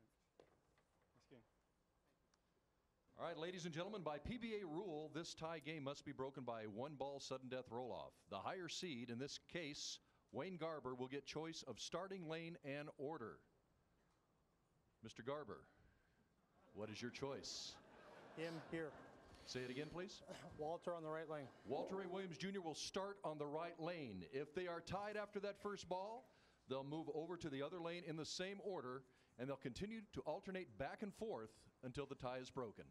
All right, ladies and gentlemen, by PBA rule, this tie game must be broken by 1-ball sudden death roll-off. The higher seed, in this case, Wayne Garber, will get choice of starting lane and order. Mr. Garber, what is your choice? Him here. Say it again, please. Walter on the right lane. Walter Ray Williams Jr. will start on the right lane. If they are tied after that first ball, they'll move over to the other lane in the same order, and they'll continue to alternate back and forth until the tie is broken.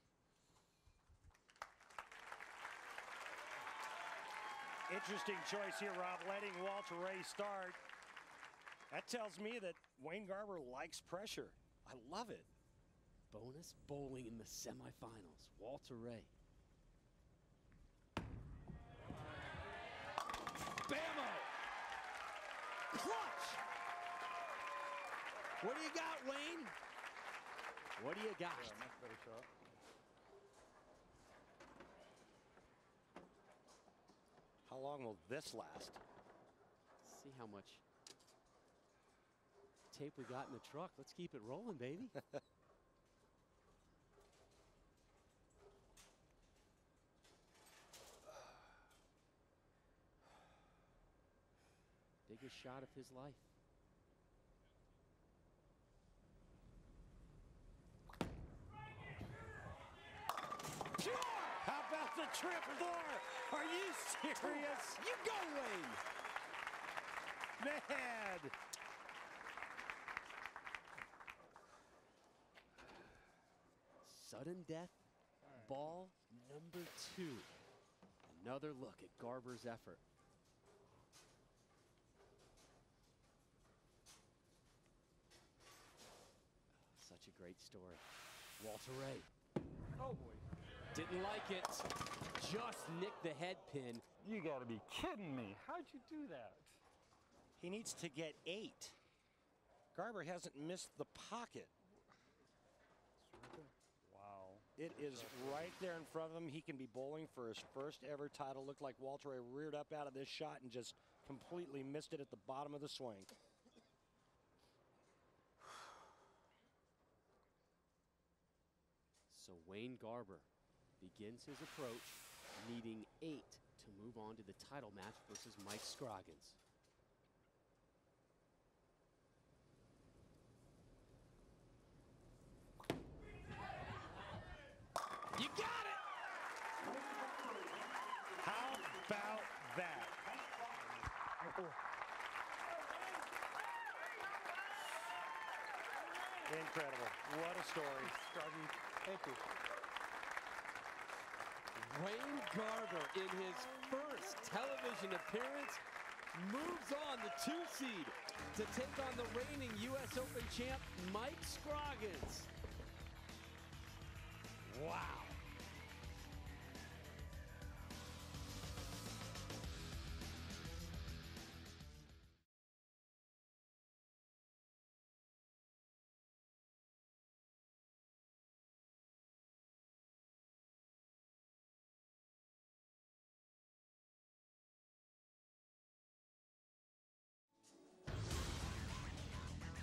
Interesting choice here, Rob, letting Walter Ray start. That tells me that Wayne Garber likes pressure. I love it. Bonus bowling in the semifinals. Walter Ray. Bammo! Clutch! What do you got, Wayne? What do you got? Yeah, much better shot. How long will this last? See how much tape we got in the truck. Let's keep it rolling, baby. Biggest shot of his life. How about the triple? Are you serious? You go, Wayne! Man! Sudden death, ball number 2. Another look at Garber's effort. Such a great story. Walter Ray. Oh boy. Didn't like it. Just nicked the head pin. You gotta be kidding me. How'd you do that? He needs to get 8. Garber hasn't missed the pocket. Wow. It is right there in front of him. He can be bowling for his first ever title. Looked like Walter Ray reared up out of this shot and just completely missed it at the bottom of the swing. So Wayne Garber begins his approach, needing 8 to move on to the title match versus Mike Scroggins. You got it! How about that? Incredible. What a story. Thank you. Wayne Garber, in his first television appearance, moves on the 2 seed to take on the reigning U.S. Open champ, Mike Scroggins. Wow.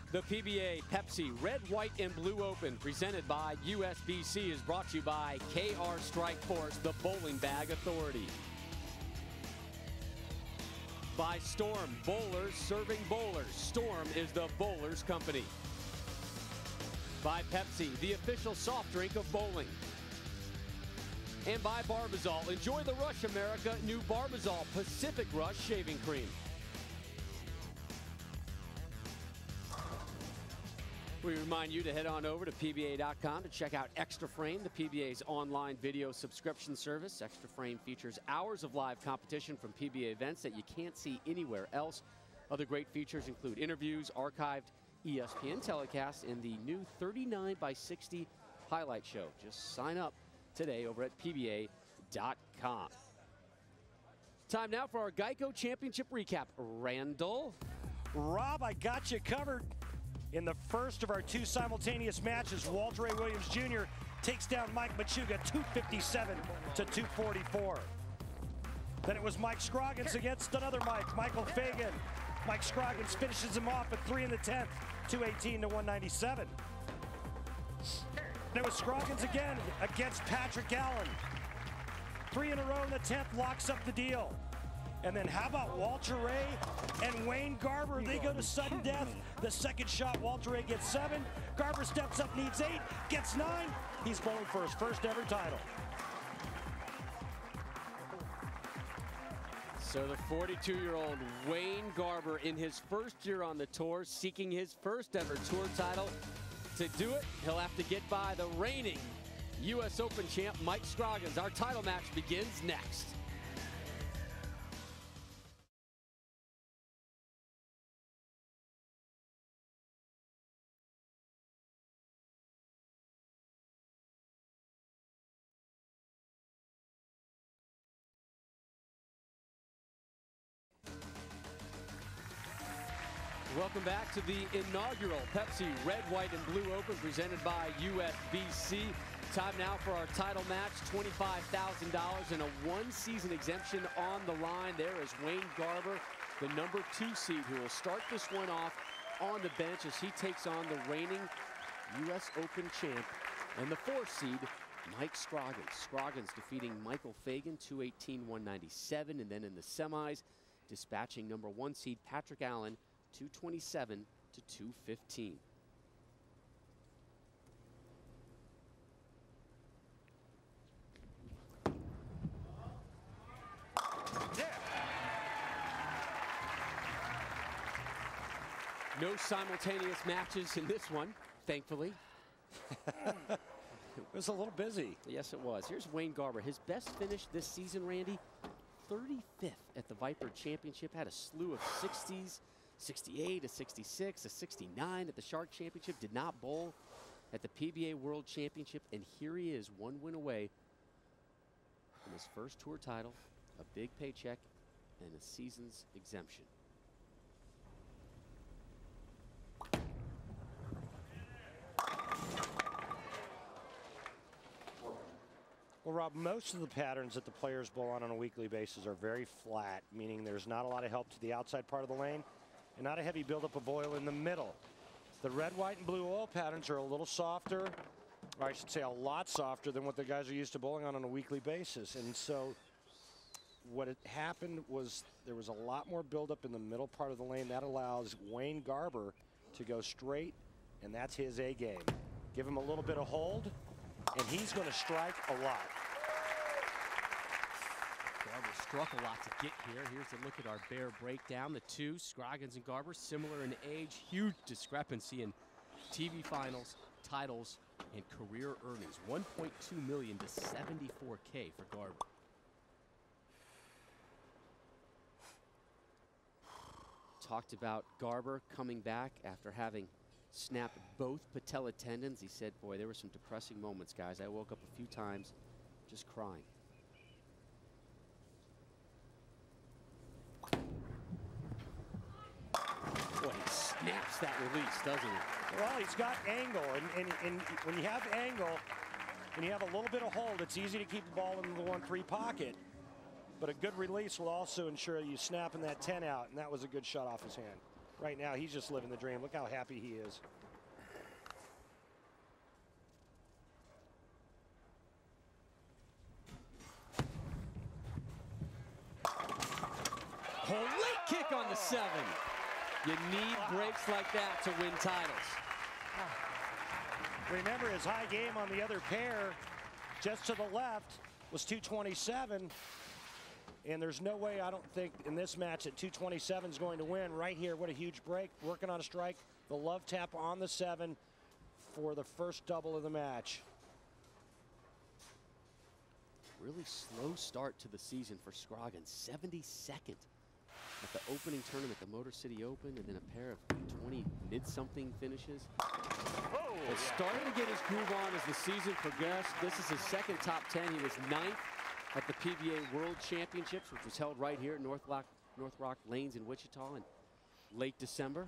The PBA Pepsi Red, White, and Blue Open, presented by USBC, is brought to you by KR Strike Force, the Bowling Bag Authority. By Storm, bowlers serving bowlers. Storm is the bowlers company. By Pepsi, the official soft drink of bowling. And by Barbazol. Enjoy the rush, America. New Barbazol Pacific Rush Shaving Cream. We remind you to head on over to PBA.com to check out Extra Frame, the PBA's online video subscription service. Extra Frame features hours of live competition from PBA events that you can't see anywhere else. Other great features include interviews, archived ESPN telecasts, and the new 39x60 highlight show. Just sign up today over at PBA.com. Time now for our Geico Championship recap. Randall. Rob, I got you covered. In the first of our two simultaneous matches, Walter A. Williams Jr. takes down Mike Machuga 257 to 244. Then it was Mike Scroggins against another Mike, Michael Fagan. Mike Scroggins finishes him off at 3 in the 10th, 218 to 197. Then it was Scroggins again against Patrick Allen. 3 in a row in the 10th locks up the deal. And then how about Walter Ray and Wayne Garber? They go to sudden death. The second shot, Walter Ray gets 7. Garber steps up, needs 8, gets 9. He's bowling for his first ever title. So the 42-year-old Wayne Garber, in his first year on the tour, seeking his first ever tour title. To do it, he'll have to get by the reigning U.S. Open champ Mike Scroggins. Our title match begins next. Welcome back to the inaugural Pepsi Red, White, and Blue Open presented by USBC. Time now for our title match, $25,000 and a one-season exemption on the line. There is Wayne Garber, the number 2 seed, who will start this one off on the bench as he takes on the reigning U.S. Open champ and the 4th seed, Mike Scroggins. Scroggins defeating Michael Fagan, 218-197, and then in the semis, dispatching number 1 seed Patrick Allen, 227 to 215. No simultaneous matches in this one, thankfully. It was a little busy. Yes, it was. Here's Wayne Garber. His best finish this season, Randy, 35th at the Viper Championship. Had a slew of 60s. 68, a 66, a 69 at the Shark Championship. Did not bowl at the PBA World Championship, and here he is, 1 win away from his first tour title, a big paycheck, and a season's exemption. Well, Rob, most of the patterns that the players bowl on a weekly basis are very flat, meaning there's not a lot of help to the outside part of the lane and not a heavy buildup of oil in the middle. The red, white, and blue oil patterns are a little softer, or I should say a lot softer than what the guys are used to bowling on a weekly basis. And so what had happened was there was a lot more buildup in the middle part of the lane. That allows Wayne Garber to go straight, and that's his A game. Give him a little bit of hold, and he's going to strike a lot. Garber struck a lot to get here. Here's a look at our bear breakdown. The two, Scroggins and Garber, similar in age. Huge discrepancy in TV finals, titles, and career earnings. $1.2 million to $74K for Garber. Talked about Garber coming back after having snapped both patella tendons. He said, boy, there were some depressing moments, guys. I woke up a few times just crying. Boy, he snaps that release, doesn't he? Well, he's got angle, and when you have angle, and you have a little bit of hold, it's easy to keep the ball in the 1-3 pocket. But a good release will also ensure you snapping that 10 out, and that was a good shot off his hand. Right now, he's just living the dream. Look how happy he is. Late kick on the 7. You need breaks like that to win titles. Remember his high game on the other pair, just to the left, was 227. And there's no way, I don't think, in this match that 227 is going to win. Right here, what a huge break. Working on a strike. The love tap on the 7 for the first double of the match. Really slow start to the season for Scroggins. 72nd at the opening tournament, the Motor City Open, and then a pair of 20 mid-something finishes. But starting to get his groove on as the season progressed. This is his second top 10. He was 9th at the PBA World Championships, which was held right here at Northrock Lanes in Wichita in late December.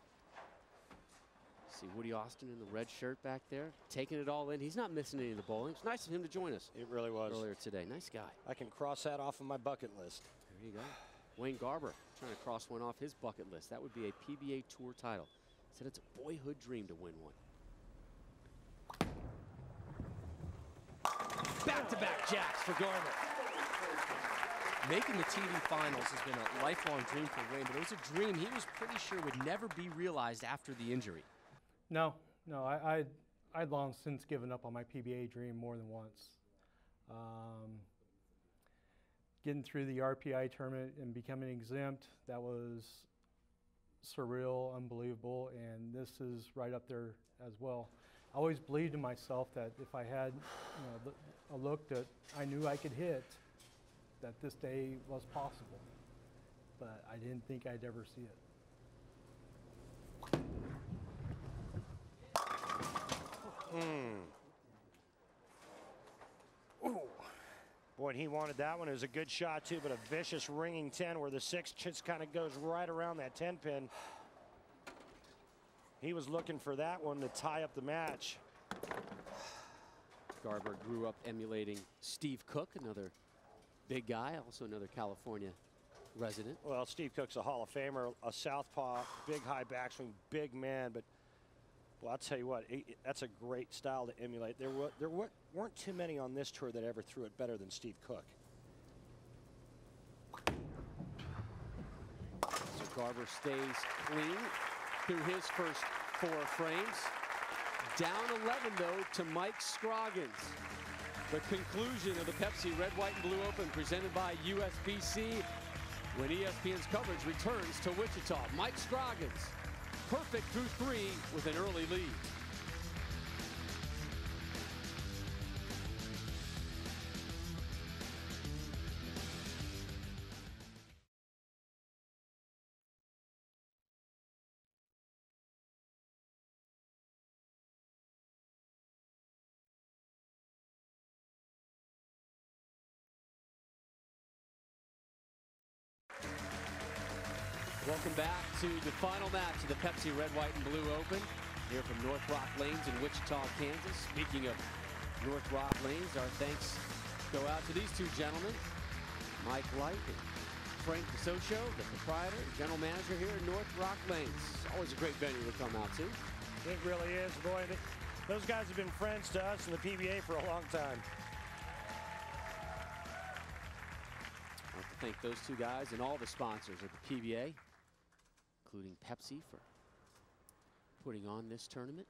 See Woody Austin in the red shirt back there, taking it all in. He's not missing any of the bowling. It's nice of him to join us. It really was. Earlier today. Nice guy. I can cross that off of my bucket list. There you go. Wayne Garber trying to cross one off his bucket list. That would be a PBA Tour title. Said it's a boyhood dream to win one. Back-to-back jacks for Garber. Making the TV finals has been a lifelong dream for Wayne, but it was a dream he was pretty sure would never be realized after the injury. No, I'd long since given up on my PBA dream more than once. Getting through the RPI tournament and becoming exempt, that was surreal, unbelievable, and this is right up there as well. I always believed in myself that if I had a look that I knew I could hit, that this day was possible, but I didn't think I'd ever see it. Ooh. Boy, and he wanted that one. It was a good shot, too, but a vicious ringing 10 where the 6 just kind of goes right around that 10 pin. He was looking for that one to tie up the match. Garber grew up emulating Steve Cook, another big guy, also another California resident. Well, Steve Cook's a Hall of Famer, a southpaw, big high backswing, big man, but well, I'll tell you what, that's a great style to emulate. There weren't too many on this tour that ever threw it better than Steve Cook. So Garber stays clean through his first 4 frames. Down 11, though, to Mike Scroggins. The conclusion of the Pepsi Red, White, and Blue Open presented by USBC when ESPN's coverage returns to Wichita. Mike Scroggins, perfect through 3 with an early lead. Welcome back to the final match of the Pepsi Red, White, and Blue Open here from Northrock Lanes in Wichita, Kansas. Speaking of Northrock Lanes, our thanks go out to these two gentlemen, Mike Light and Frank DeSocio, the proprietor and general manager here at Northrock Lanes. Always a great venue to come out to. It really is, boy. Those guys have been friends to us in the PBA for a long time. I'd like to thank those two guys and all the sponsors of the PBA, including Pepsi, for putting on this tournament.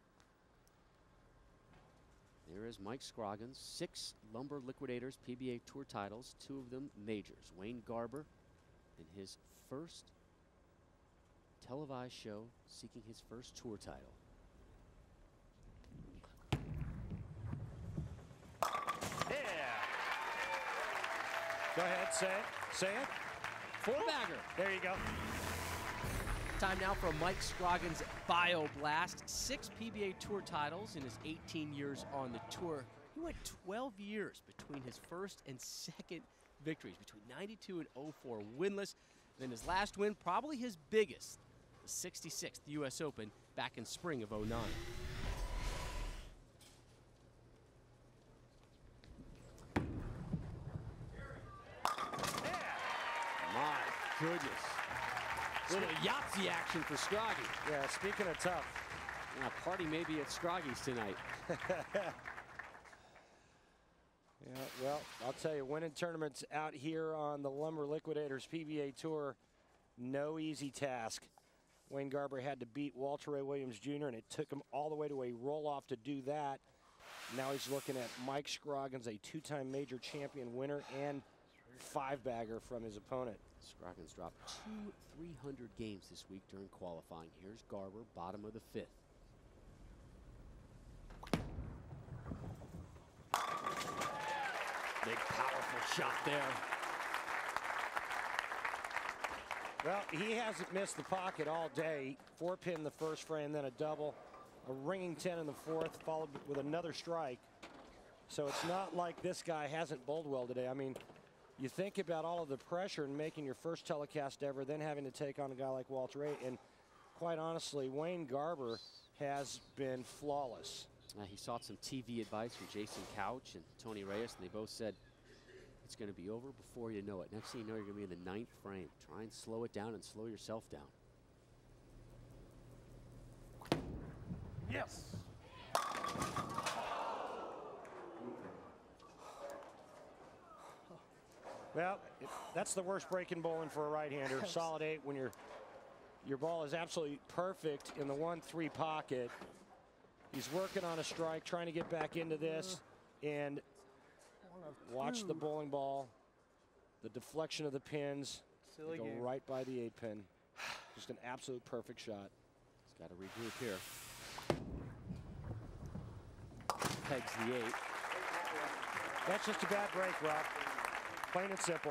There is Mike Scroggins, 6 Lumber Liquidators PBA Tour titles, 2 of them majors. Wayne Garber in his first televised show, seeking his first tour title. Go ahead, say it. Say it. 4-bagger. There you go. Time now for Mike Scroggins' Bio Blast. 6 PBA Tour titles in his 18 years on the tour. He went 12 years between his first and second victories, between 92 and 04, winless. Then his last win, probably his biggest, the 66th U.S. Open back in spring of 09. My goodness. Little Yahtzee action for Scroggy. Yeah, speaking of tough. Yeah, party maybe at Scroggy's tonight. Yeah, well, I'll tell you, winning tournaments out here on the Lumber Liquidators PBA Tour, no easy task. Wayne Garber had to beat Walter Ray Williams Jr., and it took him all the way to a roll-off to do that. Now he's looking at Mike Scroggins, a two-time major champion winner and five-bagger from his opponent. Scroggins dropped 2 300 games this week during qualifying. Here's Garber, bottom of the 5th. Big, powerful shot there. Well, he hasn't missed the pocket all day. 4-pin the first frame, then a double, a ringing 10 in the fourth, followed with another strike. So it's not like this guy hasn't bowled well today. I mean, you think about all of the pressure in making your first telecast ever, then having to take on a guy like Walter Ray, and quite honestly, Wayne Garber has been flawless. He sought some TV advice from Jason Couch and Tony Reyes, and they both said it's going to be over before you know it. Next thing you know, you're going to be in the 9th frame. Try and slow it down and slow yourself down. Yes. Well, that's the worst breaking bowling for a right-hander. Solid 8 when your ball is absolutely perfect in the 1-3 pocket. He's working on a strike, trying to get back into this, and watch the bowling ball, the deflection of the pins, Silly go game. right by the 8-pin. Just an absolute perfect shot. He's got to regroup here. Pegs the 8. That's just a bad break, Rob. Plain and simple.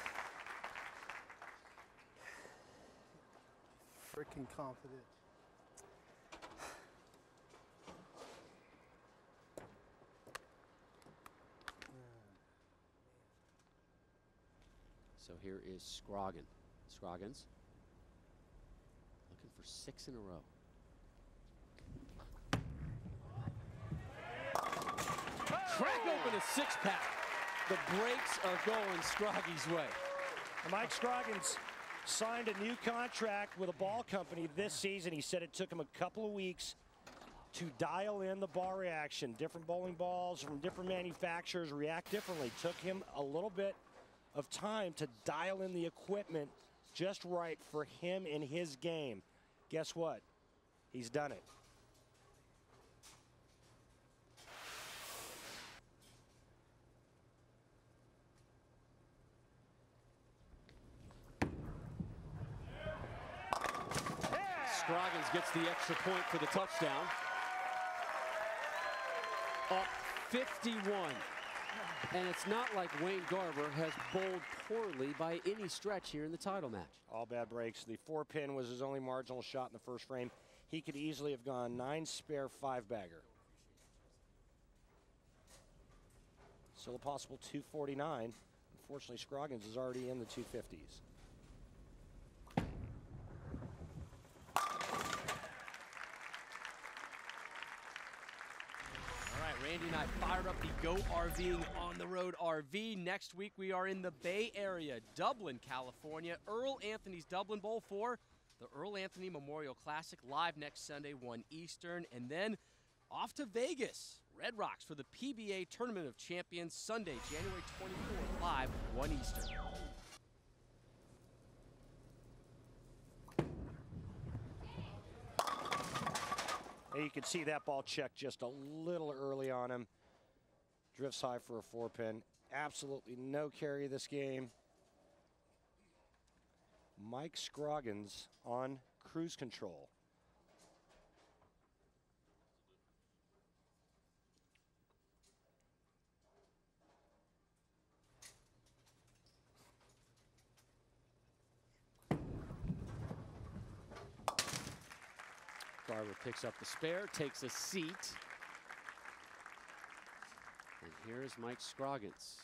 Freaking confident. So here is Scroggins. Scroggins looking for 6 in a row. Crack open a 6-pack. The breaks are going Scroggy's way. Mike Scroggins signed a new contract with a ball company this season. He said it took him a couple of weeks to dial in the ball reaction. Different bowling balls from different manufacturers react differently. Took him a little bit of time to dial in the equipment just right for him in his game. Guess what? He's done it. Scroggins gets the extra point for the touchdown. Up 51. And it's not like Wayne Garber has bowled poorly by any stretch here in the title match. All bad breaks. The 4-pin was his only marginal shot in the first frame. He could easily have gone 9 spare 5-bagger. Still a possible 249. Unfortunately, Scroggins is already in the 250s. Randy and I fired up the Go RVing on the Road RV. Next week we are in the Bay Area, Dublin, California. Earl Anthony's Dublin Bowl for the Earl Anthony Memorial Classic, live next Sunday, 1 Eastern. And then off to Vegas, Red Rocks for the PBA Tournament of Champions, Sunday, January 24th, live, 1 Eastern. You can see that ball checked just a little early on him. Drifts high for a 4-pin. Absolutely no carry this game. Mike Scroggins on cruise control. Garber picks up the spare, takes a seat. And here's Mike Scroggins.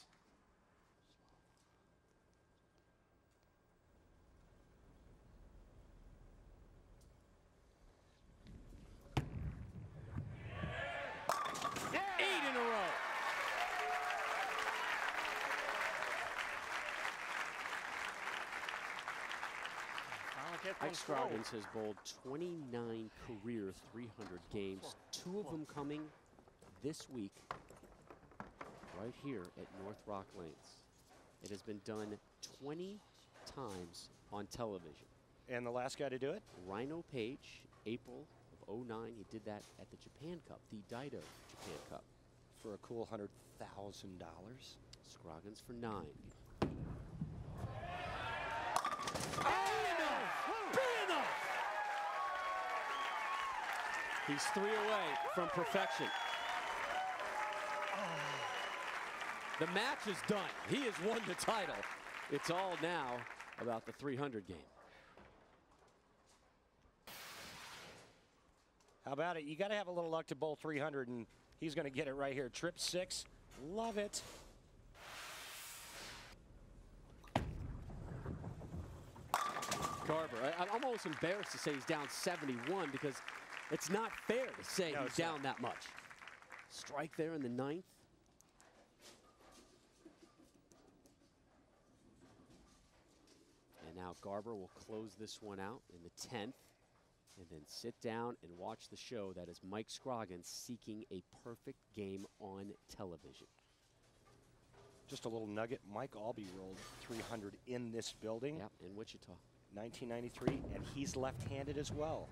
Yeah! 8 in a row. Mike Scroggins has bowled 29 career 300 games, 2 of them coming this week right here at Northrock Lanes. It has been done 20 times on television. And the last guy to do it? Rhino Page, April of '09. He did that at the Japan Cup, the Daido Japan Cup. For a cool $100,000. Scroggins for 9. He's 3 away from perfection. The match is done. He has won the title. It's all now about the 300 game. How about it? You got to have a little luck to bowl 300, and he's going to get it right here. Trip 6. Love it. Garber, I'm almost embarrassed to say he's down 71 because it's not fair to say he's down that much. Strike there in the 9th. And now Garber will close this one out in the 10th and then sit down and watch the show. That is Mike Scroggins seeking a perfect game on television. Just a little nugget. Mike Albee rolled 300 in this building. Yep, in Wichita. 1993, and he's left-handed as well.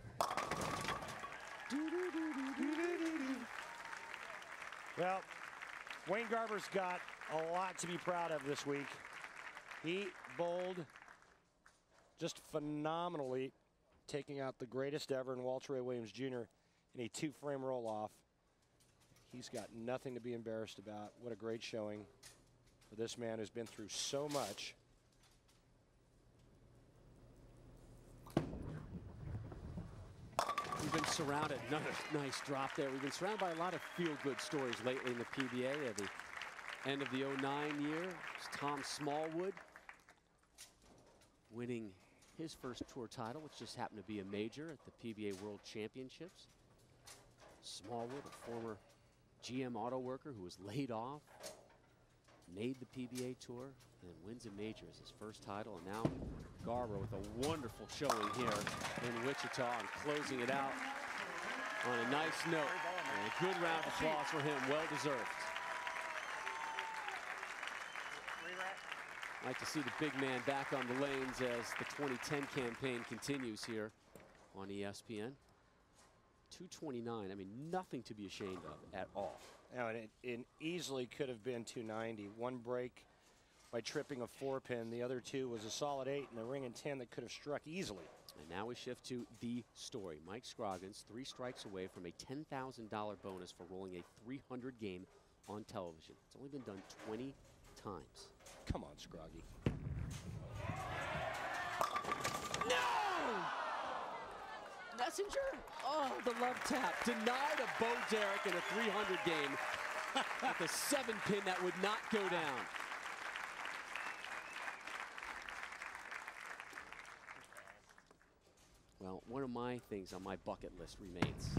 Well, Wayne Garber's got a lot to be proud of this week. He bowled just phenomenally, taking out the greatest ever in Walter Ray Williams Jr. in a 2-frame roll-off. He's got nothing to be embarrassed about. What a great showing for this man who's been through so much. We've been surrounded, another nice drop there. We've been surrounded by a lot of feel-good stories lately in the PBA. At the end of the '09 year, it's Tom Smallwood winning his first tour title, which just happened to be a major at the PBA World Championships. Smallwood, a former GM auto worker who was laid off, made the PBA tour and wins a major as his first title. And now Garber with a wonderful showing here in Wichita and closing it out on a nice note. And a good round of applause for him, well deserved. Like to see the big man back on the lanes as the 2010 campaign continues here on ESPN. 229, I mean, nothing to be ashamed of at all. Now, it easily could have been 290. One break by tripping a 4-pin. The other 2 was a solid 8 and a ring and 10 that could have struck easily. And now we shift to the story. Mike Scroggins, 3 strikes away from a $10,000 bonus for rolling a 300 game on television. It's only been done 20 times. Come on, Scroggy. No! Messenger? Oh, the love tap. Denied a Bo Derek in a 300 game with a 7-pin that would not go down. Well, one of my things on my bucket list remains.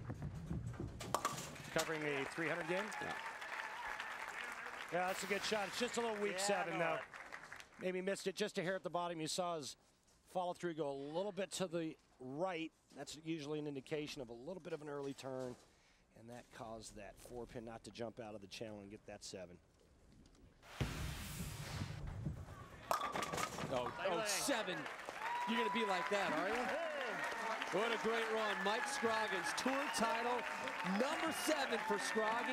Covering a 300 game? Yeah. Yeah, that's a good shot. It's just a little weak 7, though. Maybe missed it just a hair at the bottom. You saw his follow-through go a little bit to the right. That's usually an indication of a little bit of an early turn, and that caused that 4-pin not to jump out of the channel and get that 7. Oh, 7. You're going to be like that, are you? What a great run. Mike Scroggins, tour title, number 7 for Scroggy.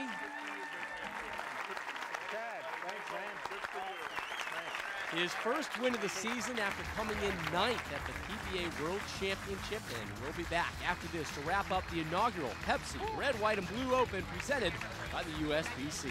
His first win of the season after coming in 9th at the PBA World Championship. And we'll be back after this to wrap up the inaugural Pepsi Red, White, and Blue Open presented by the USBC.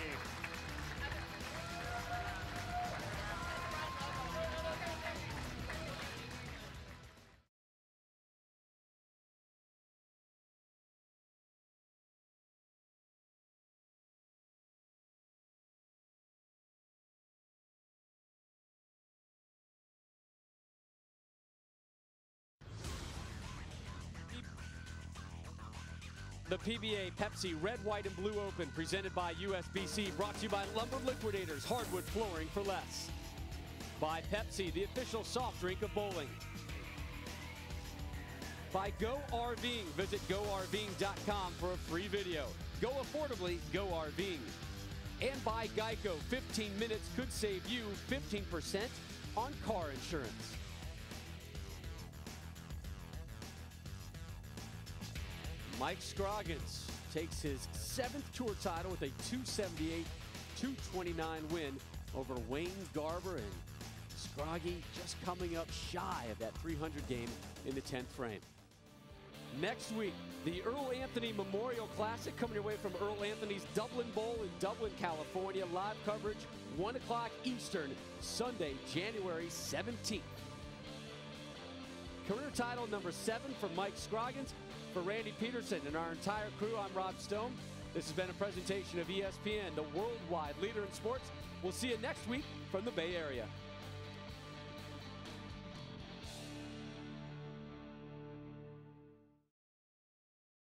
The PBA Pepsi Red, White, and Blue Open presented by USBC, brought to you by Lumber Liquidators, hardwood flooring for less. By Pepsi, the official soft drink of bowling. By Go RVing. Visit GoRVing.com for a free video. Go affordably, Go RVing. And by Geico. 15 minutes could save you 15% on car insurance. Mike Scroggins takes his 7th tour title with a 278-229 win over Wayne Garber, and Scroggy just coming up shy of that 300 game in the 10th frame. Next week, the Earl Anthony Memorial Classic coming your way from Earl Anthony's Dublin Bowl in Dublin, California. Live coverage, 1 o'clock Eastern, Sunday, January 17th. Career title number 7 for Mike Scroggins. For Randy Peterson and our entire crew, I'm Rob Stone. This has been a presentation of ESPN, the worldwide leader in sports. We'll see you next week from the Bay Area.